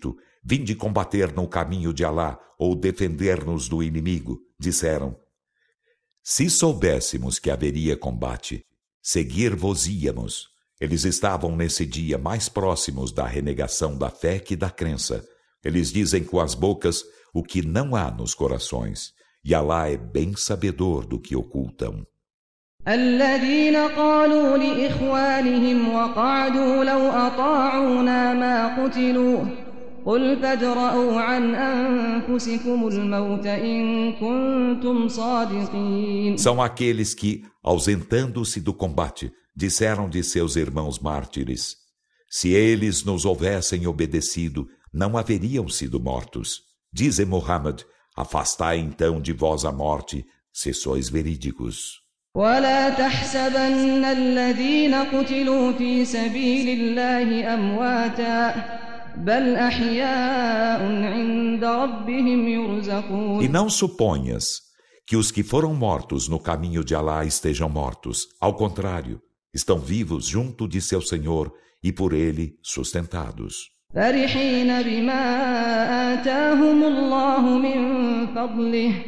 vinde combater no caminho de Alá ou defender-nos do inimigo. Disseram: se soubéssemos que haveria combate, seguir-vos-íamos. Eles estavam nesse dia mais próximos da renegação da fé que da crença. Eles dizem com as bocas o que não há nos corações, e Alá é bem sabedor do que ocultam. الذين قالوا لإخوانهم وقعدوا لو أطاعونا ما قتلوا قل فادرءوا عن أنفسكم الموت إن كنتم صادقين. São aqueles que, ausentando-se do combate, disseram de seus irmãos mártires: se eles nos houvessem obedecido, não haveriam sido mortos. Dize Muhammad: afastai então de vós a morte, se sois verídicos. ولا تحسبن الذين قتلوا في سبيل الله أمواتا بل أحياء عند ربهم يرزقون. E não suponhas que os que foram mortos no caminho de Alá estejam mortos. Ao contrário, estão vivos junto de seu Senhor e por ele sustentados. فرحين بما آتاهم الله من فضله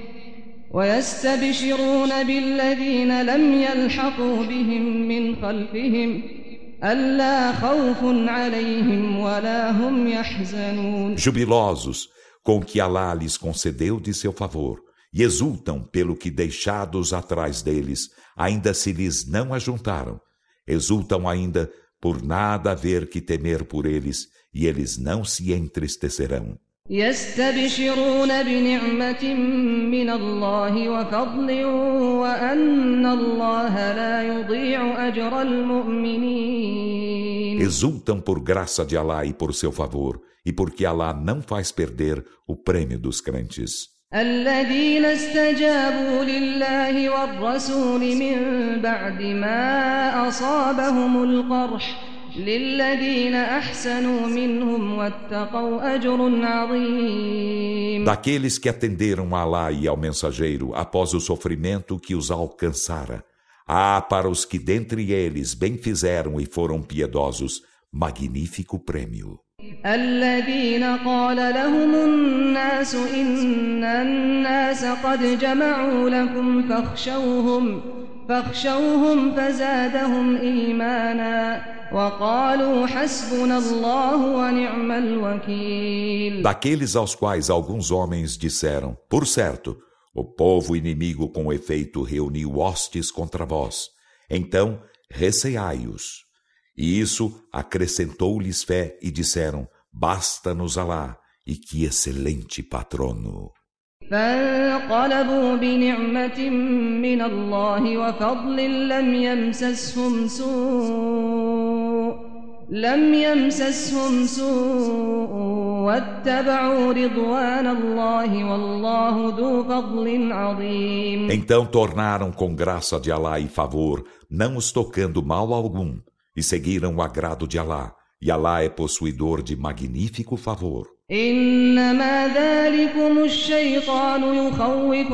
ويستبشرون بالذين لم يلحقوا بهم من خلفهم ألا خوف عليهم ولا هم يحزنون. Jubilosos com o que Alá lhes concedeu de seu favor, e exultam pelo que deixados atrás deles, ainda se lhes não ajuntaram, exultam ainda por nada haver que temer por eles, e eles não se entristecerão. يستبشرون بنعمة من الله وفضل وأن الله لا يضيع أجر المؤمنين. Exultam por graça de Alá e por seu favor, e porque Alá não faz perder o prêmio dos crentes. الذين استجابوا لله والرسول من بعد ما أصابهم القرح للذين أحسنوا منهم واتقوا أجر عظيم. Daqueles que atenderam a Alá e ao mensageiro após o sofrimento que os alcançara, há para os que dentre eles bem fizeram e foram piedosos, magnífico prêmio. الذين قال لهم الناس إن الناس قد جمعوا لكم فاخشوهم فاخشوهم فزادهم إيمانا وقالوا حسبنا الله ونعم الوكيل. Daqueles aos quais alguns homens disseram: por certo, o povo inimigo com efeito reuniu hostes contra vós, então receai-os. E isso acrescentou-lhes fé e disseram: basta-nos Alá, e que excelente patrono. فانقلبوا بنعمة من الله وفضل لم يمسسهم سوء لم يمسسهم سوء واتبعوا رضوان الله والله ذو فضل عظيم. Então tornaram com graça de Alá e favor, não os tocando mal algum, e seguiram o agrado de Alá, e Alá é possuidor de magnífico favor. إنما ذلكم الشيطان يخوف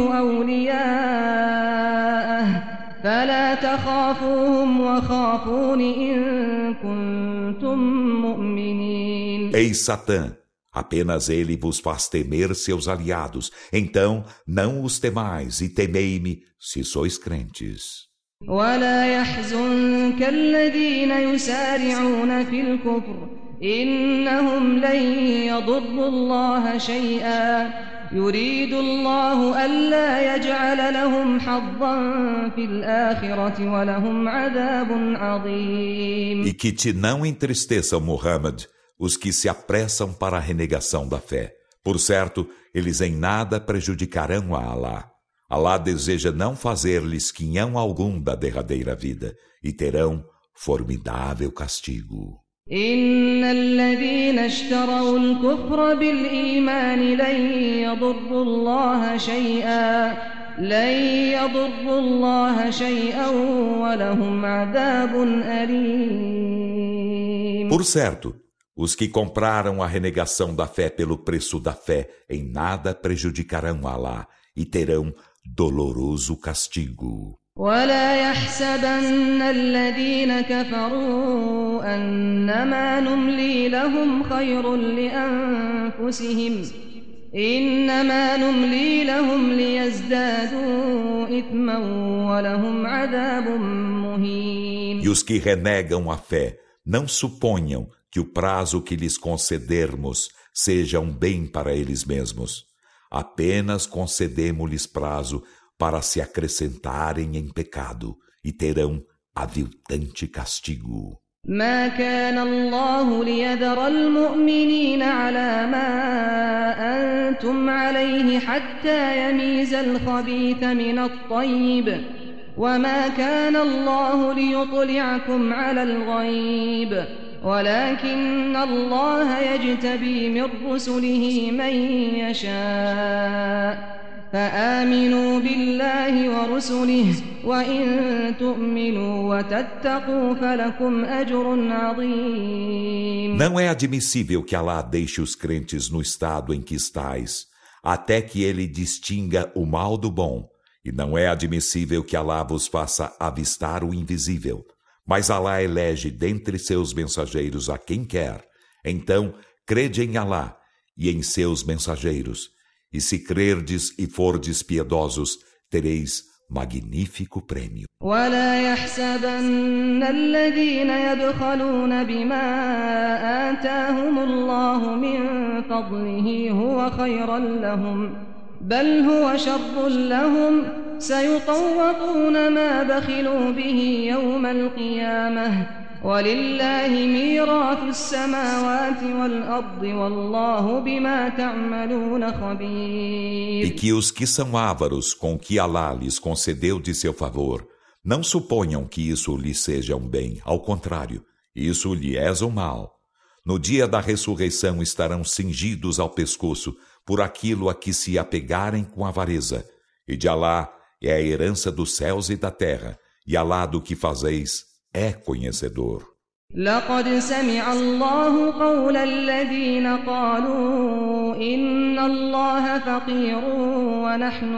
أولياءه فلا تخافوهم وخافون إن كنتم مؤمنين. Eis Satã, apenas ele vos faz temer seus aliados, então não os temais e temei-me se sois crentes. ولا يحزنك الذين يسارعون في الكفر إنهم لن يضروا الله شيئا يريد الله ألا يجعل لهم حظا في الآخرة ولهم عذاب عظيم. E que te não entristeçam, Muhammad, os que se apressam para a renegação da fé. Por certo, eles em nada prejudicarão a Alá. Alá deseja não fazer-lhes quinhão algum da derradeira vida, e terão formidável castigo. إن الذين اشتروا الكفر بالإيمان لن يضروا الله شيئا لن يضروا الله شيئا ولهم عذاب أليم. Por certo, os que compraram a renegação da fé pelo preço da fé em nada prejudicarão Alá e terão doloroso castigo. ولا يحسبن الذين كفروا أنما نملي لهم خير لأنفسهم إنما نملي لهم ليزدادوا إثما ولهم عذاب مهين. E os que renegam a fé, não suponham que o prazo que lhes concedermos seja um bem para eles mesmos. Apenas concedemos-lhes prazo para se acrescentarem em pecado e terão aviltante castigo. ما كان الله ليذر المؤمنين على ما أنتم عليه حتى يميز الخبيث من الطيب وما كان الله ليطلعكم على الغيب ولكن الله يجتبي من رسله من يشاء فآمنوا بالله ورسله وإن تؤمنوا وتتقوا فلكم أجر عظيم. Não é admissível que Alá deixe os crentes no estado em que estais, até que ele distinga o mal do bom, e não é admissível que Alá vos faça avistar o invisível. Mas Alá elege dentre seus mensageiros a quem quer. Então, crede em Alá e em seus mensageiros. E se crerdes e fordes piedosos, tereis magnífico prêmio. ولا يحسبن الذين يبخلون بما آتاهم الله من فضله هو خيرا لهم بل هو شر لهم سيطوقون ما بخلوا به يوم القيامة ولله ميراث السماوات والأرض والله بما تعملون خبير. E que os que são ávaros com o que Alá lhes concedeu de seu favor, não suponham que isso lhes seja um bem, ao contrário, isso lhe é um mal. No dia da ressurreição estarão cingidos ao pescoço por aquilo a que se apegarem com avareza, e de Alá é a herança dos céus e da terra, e Alá do que fazeis é conhecedor. لقد سمع الله قول الذين قالوا إن الله فقير ونحن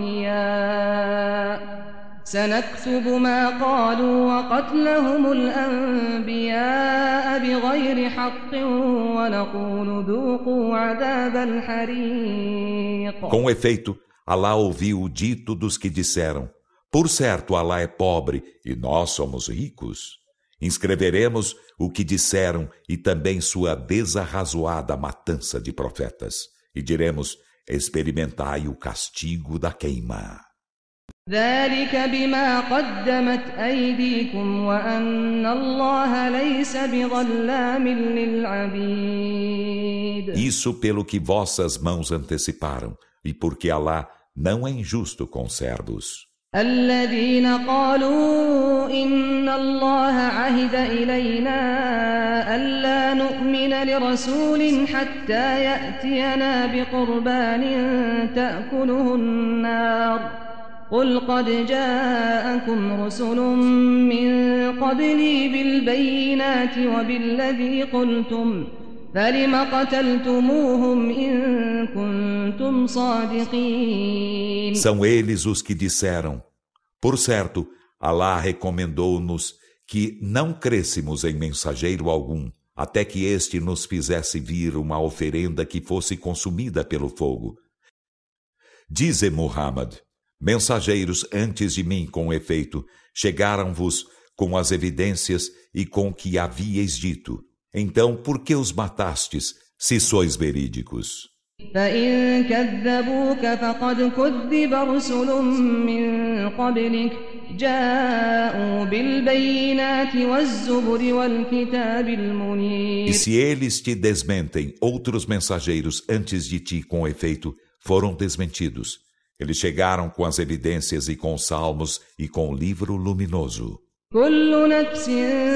أغنياء سنكتب ما قالوا وقتلهم الأنبياء بغير حق ونقول ذوقوا عذاب الحريق. Com efeito, Alá ouviu o dito dos que disseram: por certo, Alá é pobre e nós somos ricos. Inscreveremos o que disseram e também sua desarrazoada matança de profetas. E diremos: experimentai o castigo da queima. ذلك بما قدمت أيديكم وأن الله ليس بظلام للعبيد. Isso pelo que vossas mãos anteciparam, e porque Alá não é injusto com os servos. الذين قالوا إن الله عهد إلينا ألا نؤمن لرسول حتى يأتينا بقربان تأكله النار قل قد جاءكم رسل من قبلي بالبينات وبالذي قلتم فلم قتلتموهم إن كنتم صادقين. São eles os que disseram: por certo, Alá recomendou-nos que não crêssemos em mensageiro algum, até que este nos fizesse vir uma oferenda que fosse consumida pelo fogo. Dize, Muhammad: mensageiros antes de mim, com efeito, chegaram-vos com as evidências e com o que havíeis dito. Então, por que os matastes, se sois verídicos? فإن كذبوك فقد كذب رسل من قبلك جاءوا بالبينات والزبر والكتاب المنير. E se eles te desmentem, outros mensageiros antes de ti, com efeito, foram desmentidos. Eles chegaram com as evidências e com os salmos e com o livro luminoso. كل نفس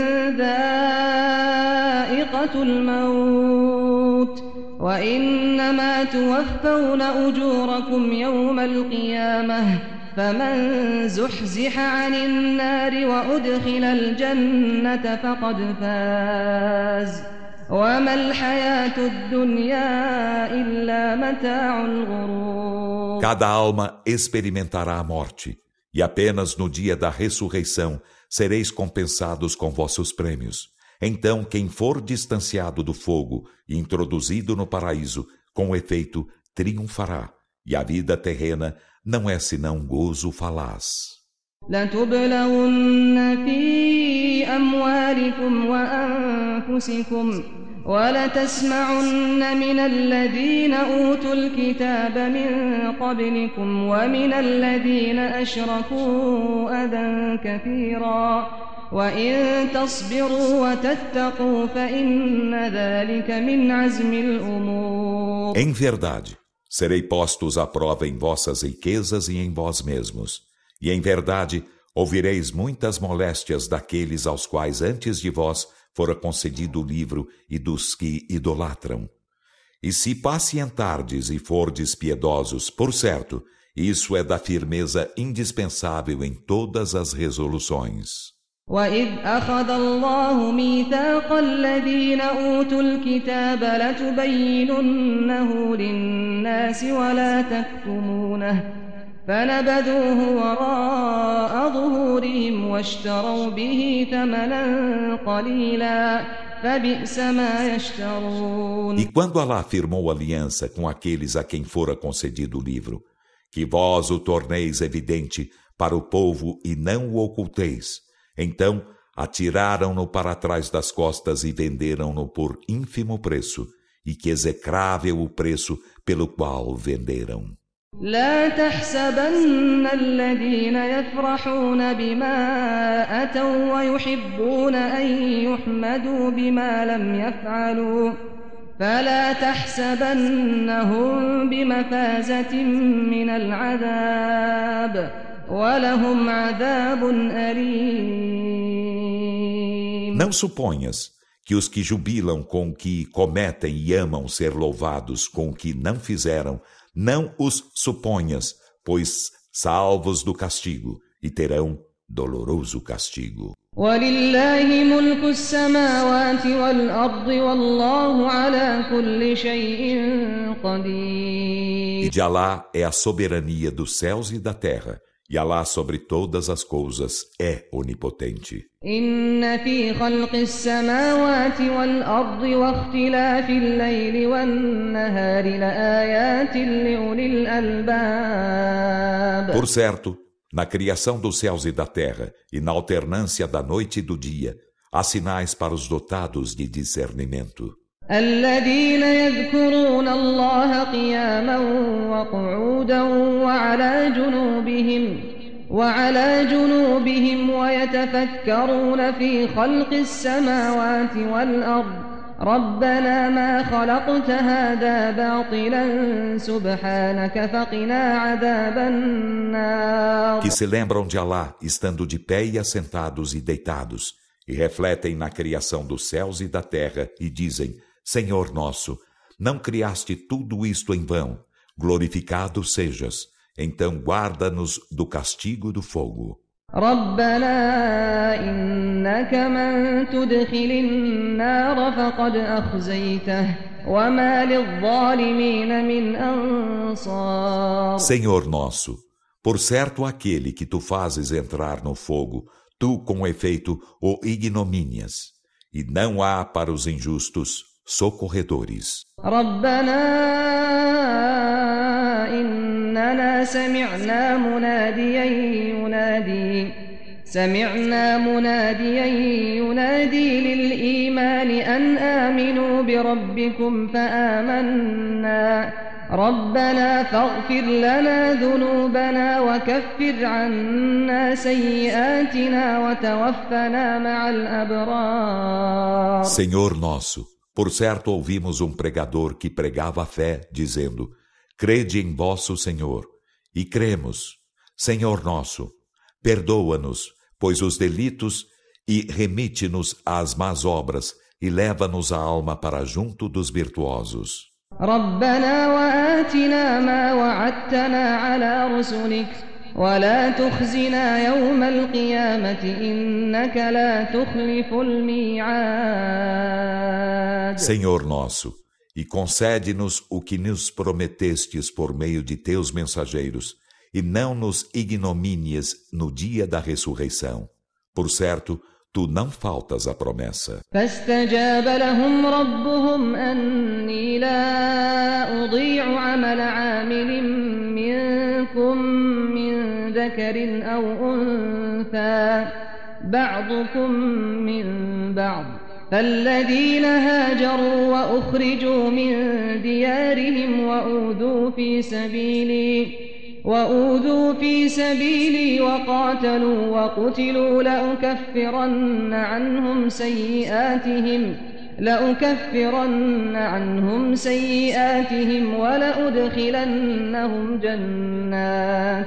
ذائقة الموت وإنما توفون أجوركم يوم القيامة فمن زحزح عن النار وأدخل الجنة فقد فاز وما الحياة الدنيا إلا متاع الغرور. Cada alma experimentará a morte, E apenas no dia da ressurreição sereis compensados com vossos prêmios. Então quem for distanciado do fogo e introduzido no paraíso, com efeito, triunfará. E a vida terrena não é senão gozo falaz. لتبلون في أموالكم وأنفسكم ولتسمعن من الذين أوتوا الكتاب من قبلكم ومن الذين أشركوا أذى كثيرا وإن تصبروا وتتقوا فإن ذلك من عزم الأمور. Em verdade, serei postos à prova em vossas riquezas e em vós mesmos. E em verdade, ouvireis muitas moléstias daqueles aos quais antes de vós fora concedido o livro e dos que idolatram. E se pacientardes e fordes piedosos, por certo, isso é da firmeza indispensável em todas as resoluções. وَإِذْ أَخَذَ اللَّهُ مِيثَاقَ الَّذِينَ أُوتُوا الْكِتَابَ لَتُبَيِّنُنَّهُ لِلنَّاسِ وَلَا تَكْتُمُونَهُ فنبذوه وراء ظهورهم واشتروا به ثمنا قليلا فبئس ما يشترون. E quando Allah afirmou aliança com aqueles a quem fora concedido o livro, que vós o torneis evidente para o povo e não o oculteis, então atiraram-no para trás das costas e venderam-no por ínfimo preço, e que execrável o preço pelo qual o venderam. لا تحسبن الذين يفرحون بما أتوا ويحبون أن يحمدوا بما لم يفعلوا فلا تحسبنهم بمفازة من العذاب ولهم عذاب أليم. Não suponhas que os que jubilam com o que cometem e amam ser louvados com o que não fizeram, não os suponhas, pois salvos do castigo, e terão doloroso castigo. وَلِلَّهِ مُلْكُ السَّمَاوَاتِ وَالْأَرْضِ وَاللَّهُ عَلَى كُلِّ شَيْءٍ قَدِيرٌ. E de Alá é a soberania dos céus e da terra, e Alá sobre todas as coisas é onipotente. إِنَّ فِي خَلْقِ السَّمَاوَاتِ وَالْأَرْضِ وَاخْتِلَافِ اللَّيْلِ وَالنَّهَارِ لَآيَاتٍ لِأُولِي الْأَلْبَابِ. Por certo, na criação dos céus e da terra, e na alternância da noite e do dia, há sinais para os dotados de discernimento. الذين يذكرون الله قياما وقعودا وعلى جنوبهم وعلى جنوبهم ويتفكرون في خلق السماوات والأرض ربنا ما خلقت هذا باطلا سبحانك فقنا عذاب النار. Que se lembram de Alá, estando de pé e assentados e deitados, e refletem na criação dos céus e da terra, e dizem: Senhor nosso, não criaste tudo isto em vão, glorificado sejas, então guarda-nos do castigo do fogo. ربنا إنك من تدخل النار فقد أخزيته وما للظالمين من أنصار. Senhor nosso, por certo aquele que tu fazes entrar no fogo, tu com efeito o ignomínias, e não há para os injustos socorredores. ربنا إننا سمعنا مناديا ينادي سمعنا مناديا ينادي للإيمان أن آمنوا بربكم فآمنا ربنا فاغفر لنا ذنوبنا وكفر عنا سيئاتنا وتوفنا مع الأبرار. Senhor nosso, por certo ouvimos um pregador que pregava a fé, dizendo: Crede em vosso Senhor. E cremos. Senhor nosso, perdoa-nos, pois os delitos, e remite-nos às más obras, e leva-nos a alma para junto dos virtuosos. ربنا وآتنا ما وعدتنا على رسلك ولا تخزنا يوم القيامة إنك لا تخلف الميعاد. Senhor nosso, e concede-nos o que nos prometestes por meio de teus mensageiros, e não nos ignomínies no dia da ressurreição. Por certo, tu não faltas à promessa. فاستجاب لهم ربهم أني لا أضيع عمل عامل منكم من ذكر أو أنثى بعضكم من بعض فالذين هاجروا وأخرجوا من ديارهم وأوذوا في سبيلي وأوذوا في سبيلي وقاتلوا وقتلوا لأكفرن عنهم سيئاتهم لأكفرن عنهم سيئاتهم ولأدخلنهم جنات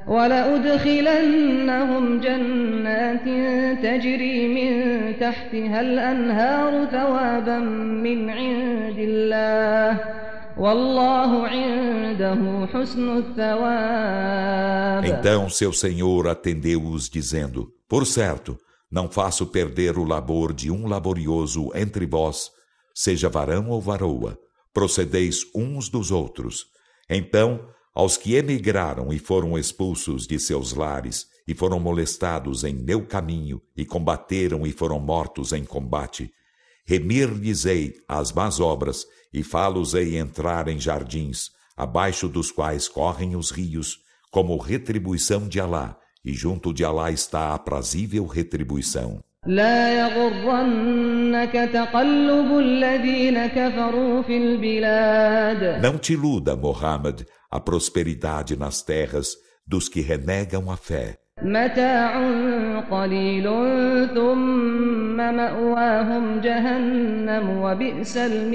ولأدخلنهم جنات تجري من تحتها الأنهار ثوابا من عند الله والله عنده حسن الثواب. Então seu Senhor atendeu-os dizendo: Por certo, não faço perder o labor de um laborioso entre vós, seja varão ou varoa, procedeis uns dos outros. Então, aos que emigraram e foram expulsos de seus lares, e foram molestados em meu caminho, e combateram e foram mortos em combate, remir-lhes-ei as más obras, e fá-los-ei entrar em jardins, abaixo dos quais correm os rios, como retribuição de Alá, e junto de Alá está a aprazível retribuição. لا يغرنك تقلب الذين كفروا في البلاد. Não te iluda, Muhammad, a prosperidade nas terras dos que renegam a fé. متاع قليل ثم مأواهم جهنم وبئس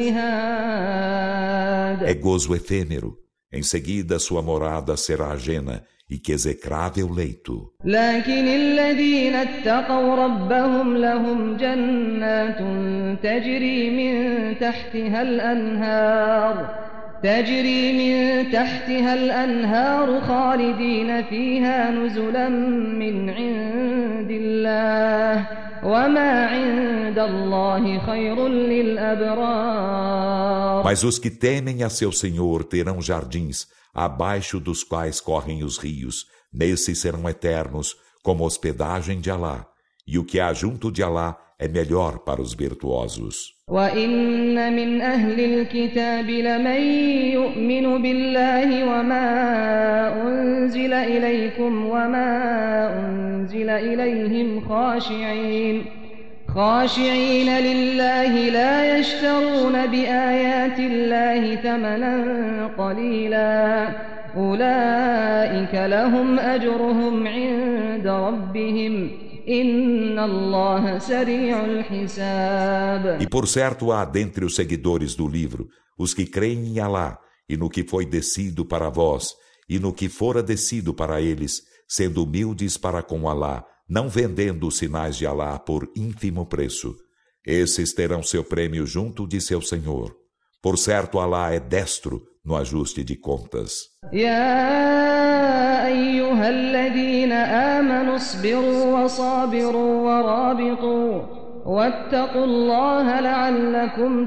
المهاد. É gozo efêmero. Em seguida sua morada será ajena, e que execrável leito. لكن الذين اتقوا ربهم لهم جنات تجري من تحتها الأنهار تجري من تحتها الأنهار خالدين فيها نزلا من عند الله وما عند الله خير للأبرار. Mas os que temem a seu Senhor terão jardins, abaixo dos quais correm os rios. Nesses serão eternos, como hospedagem de Alá. E o que há junto de Alá é melhor para os virtuosos. وَإِنَّ مِنْ أَهْلِ الْكِتَابِ لَمَنْ يُؤْمِنُ بِاللَّهِ وَمَا أُنْزِلَ إِلَيْكُمْ وَمَا أُنْزِلَ إِلَيْهِمْ خَاشِعِينَ خاشعين لله لا يشترون بآيات الله ثمنا قليلا أولئك لهم أجرهم عند ربهم إن الله سريع الحساب. E por certo há dentre os seguidores do livro os que creem em Alá e no que foi descido para vós e no que fora descido para eles, sendo humildes para com Alá, não vendendo os sinais de Alá por ínfimo preço. Esses terão seu prêmio junto de seu Senhor. Por certo, Alá é destro no ajuste de contas. يا أيها الذين آمنوا اصبروا وصابروا ورابطوا واتقوا الله لعلكم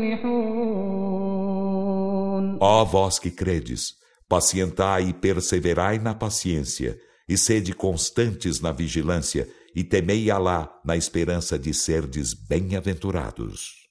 تفلحون. Ó vós que credes, pacientai e perseverai na paciência, e sede constantes na vigilância, e temei Alá na esperança de serdes bem-aventurados.